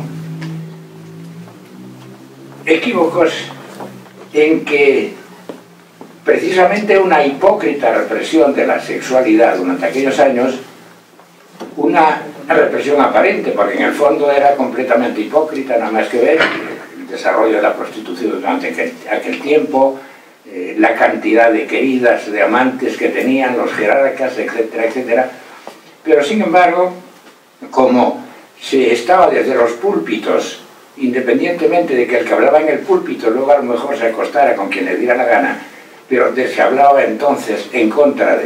Equívocos en que precisamente una hipócrita represión de la sexualidad durante aquellos años, una represión aparente, porque en el fondo era completamente hipócrita, nada más que ver el desarrollo de la prostitución durante aquel tiempo, la cantidad de queridas, de amantes que tenían, los jerarcas, etcétera, etcétera. Pero sin embargo, como se estaba desde los púlpitos, independientemente de que el que hablaba en el púlpito luego a lo mejor se acostara con quien le diera la gana, pero se hablaba entonces en contra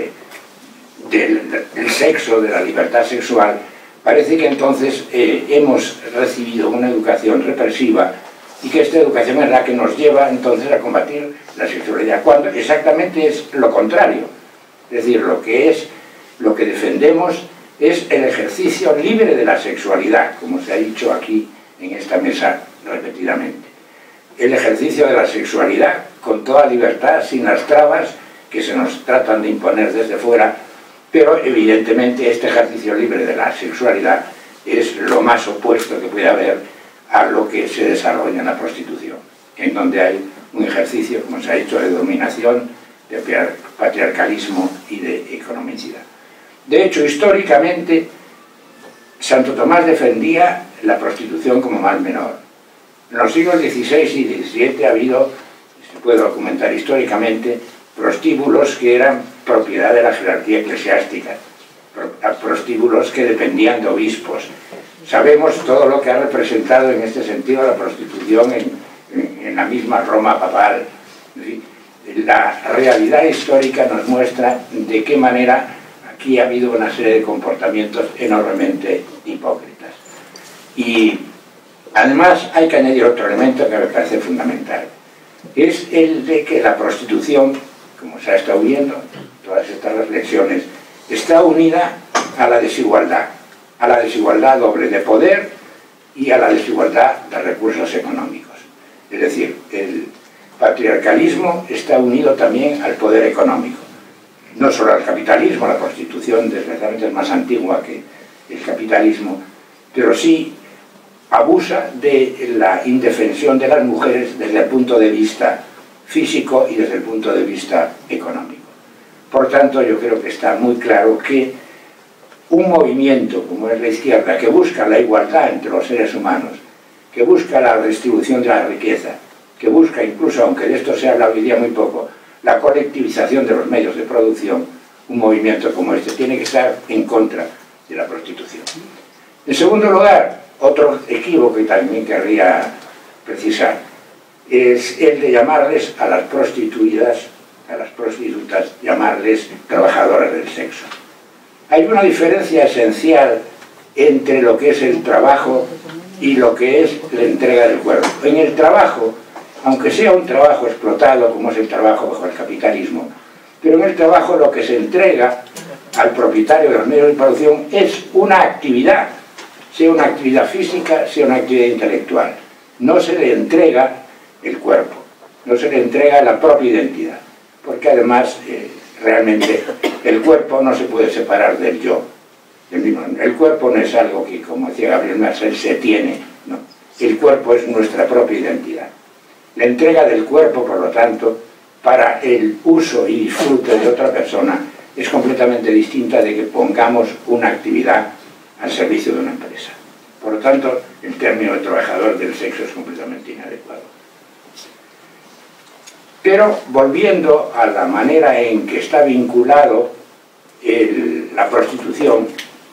del sexo, de la libertad sexual, parece que entonces hemos recibido una educación represiva y que esta educación es la que nos lleva entonces a combatir la sexualidad, cuando exactamente es lo contrario. Es decir, lo que defendemos es el ejercicio libre de la sexualidad, como se ha dicho aquí en esta mesa repetidamente. El ejercicio de la sexualidad con toda libertad, sin las trabas que se nos tratan de imponer desde fuera, pero evidentemente este ejercicio libre de la sexualidad es lo más opuesto que puede haber a lo que se desarrolla en la prostitución, en donde hay un ejercicio, como se ha dicho, de dominación, de patriarcalismo y de economicidad. De hecho, históricamente, Santo Tomás defendía la prostitución como mal menor. En los siglos XVI y XVII ha habido, se puede documentar históricamente, prostíbulos que eran propiedad de la jerarquía eclesiástica, prostíbulos que dependían de obispos. Sabemos todo lo que ha representado en este sentido la prostitución en la misma Roma papal. La realidad histórica nos muestra de qué manera aquí ha habido una serie de comportamientos enormemente hipócritas. Y además hay que añadir otro elemento que me parece fundamental. Es el de que la prostitución, como se ha estado viendo en todas estas reflexiones, está unida a la desigualdad doble de poder y a la desigualdad de recursos económicos. Es decir, el patriarcalismo está unido también al poder económico. No solo al capitalismo, la prostitución desgraciadamente es más antigua que el capitalismo, pero sí abusa de la indefensión de las mujeres desde el punto de vista físico y desde el punto de vista económico. Por tanto, yo creo que está muy claro que un movimiento como es la izquierda, que busca la igualdad entre los seres humanos, que busca la redistribución de la riqueza, que busca incluso, aunque de esto se habla hoy día muy poco, la colectivización de los medios de producción, un movimiento como este tiene que estar en contra de la prostitución. En segundo lugar, otro equívoco que también querría precisar, es el de llamarles a las prostitutas, llamarles trabajadoras del sexo. Hay una diferencia esencial entre lo que es el trabajo y lo que es la entrega del cuerpo. En el trabajo, aunque sea un trabajo explotado, como es el trabajo bajo el capitalismo, pero en el trabajo lo que se entrega al propietario de los medios de producción es una actividad, sea una actividad física, sea una actividad intelectual. No se le entrega el cuerpo, no se le entrega la propia identidad, porque además realmente el cuerpo no se puede separar del yo. El cuerpo no es algo que, como decía Gabriel Marcel, se tiene, no. El cuerpo es nuestra propia identidad. La entrega del cuerpo, por lo tanto, para el uso y disfrute de otra persona es completamente distinta de que pongamos una actividad al servicio de una empresa. Por lo tanto, el término de trabajador del sexo es completamente inadecuado. Pero volviendo a la manera en que está vinculado la prostitución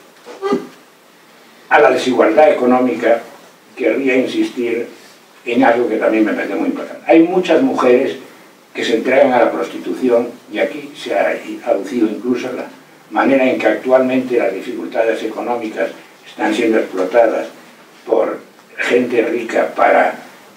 a la desigualdad económica, querría insistir en algo que también me parece muy importante. Hay muchas mujeres que se entregan a la prostitución, y aquí se ha aducido incluso la manera en que actualmente las dificultades económicas están siendo explotadas por gente rica para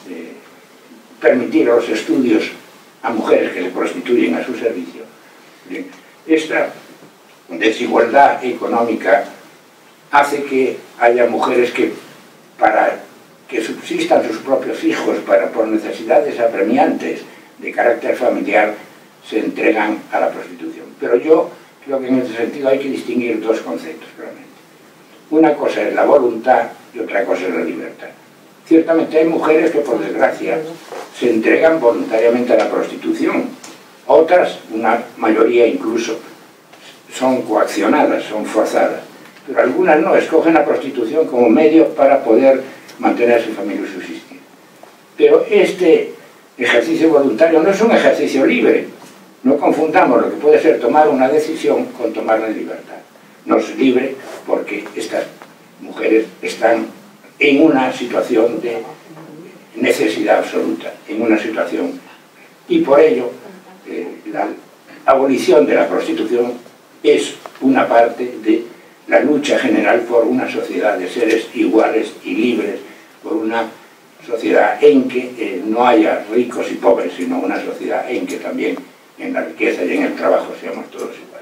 permitir los estudios a mujeres que se prostituyen a su servicio. Bien, esta desigualdad económica hace que haya mujeres que, para que subsistan sus propios hijos, por necesidades apremiantes de carácter familiar, se entregan a la prostitución. Pero yo creo que en ese sentido hay que distinguir dos conceptos, realmente. Una cosa es la voluntad y otra cosa es la libertad. Ciertamente hay mujeres que, por desgracia, se entregan voluntariamente a la prostitución. Otras, una mayoría incluso, son coaccionadas, son forzadas. Pero algunas no, escogen la prostitución como medio para poder mantener a su familia y subsistir. Pero este ejercicio voluntario no es un ejercicio libre. No confundamos lo que puede ser tomar una decisión con tomarla en libertad. No es libre porque estas mujeres están en una situación de necesidad absoluta, en una situación, y por ello la abolición de la prostitución es una parte de la lucha general por una sociedad de seres iguales y libres, por una sociedad en que no haya ricos y pobres, sino una sociedad en que también en la riqueza y en el trabajo seamos todos iguales.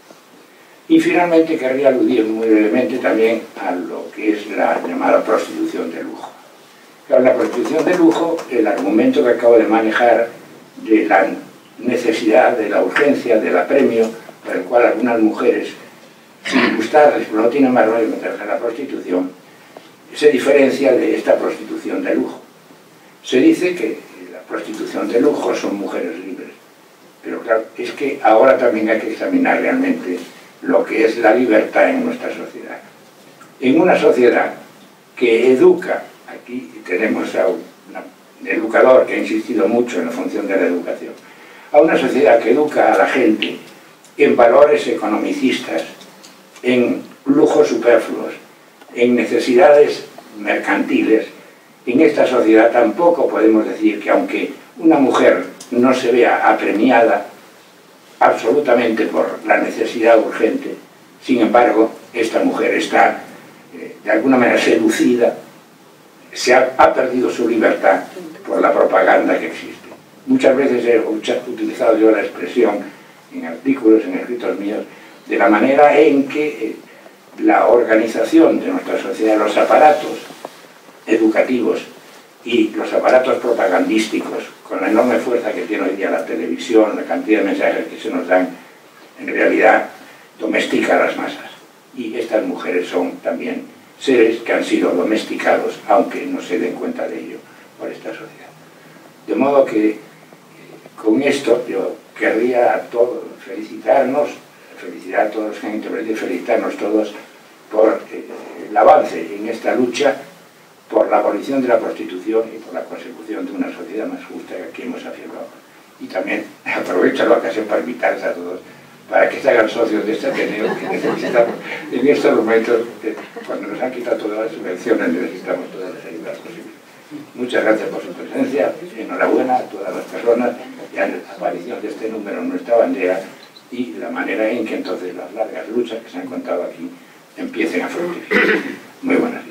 Y finalmente querría aludir muy brevemente también a lo que es la llamada prostitución de lujo. Claro, la prostitución de lujo, el argumento que acabo de manejar de la necesidad, de la urgencia, del apremio, por el cual algunas mujeres, sin gustarles, pero no tienen más remedio que meterse en la prostitución, se diferencia de esta prostitución de lujo. Se dice que la prostitución de lujo son mujeres libres, pero claro, es que ahora también hay que examinar realmente lo que es la libertad en nuestra sociedad. En una sociedad que educa, aquí tenemos a un educador que ha insistido mucho en la función de la educación, a una sociedad que educa a la gente en valores economicistas, en lujos superfluos, en necesidades mercantiles, en esta sociedad tampoco podemos decir que aunque una mujer no se vea apremiada absolutamente por la necesidad urgente, sin embargo, esta mujer está de alguna manera seducida, ha perdido su libertad por la propaganda que existe. Muchas veces he utilizado yo la expresión en artículos, en escritos míos, de la manera en que la organización de nuestra sociedad, los aparatos educativos y los aparatos propagandísticos, con la enorme fuerza que tiene hoy día la televisión, la cantidad de mensajes que se nos dan, en realidad domestica a las masas. Y estas mujeres son también seres que han sido domesticados, aunque no se den cuenta de ello, por esta sociedad. De modo que, con esto yo querría a todos felicitar a todos los que han intervenido y felicitarnos todos por el avance en esta lucha por la abolición de la prostitución y por la consecución de una sociedad más justa que aquí hemos afirmado. Y también aprovecho la ocasión para invitarles a todos para que se hagan socios de este Ateneo que necesitamos en estos momentos, cuando nos han quitado todas las subvenciones, necesitamos todas las ayudas posibles. Muchas gracias por su presencia, enhorabuena a todas las personas y a la aparición de este número en nuestra bandera y la manera en que entonces las largas luchas que se han contado aquí empiecen a fructificar. Muy buenas noches.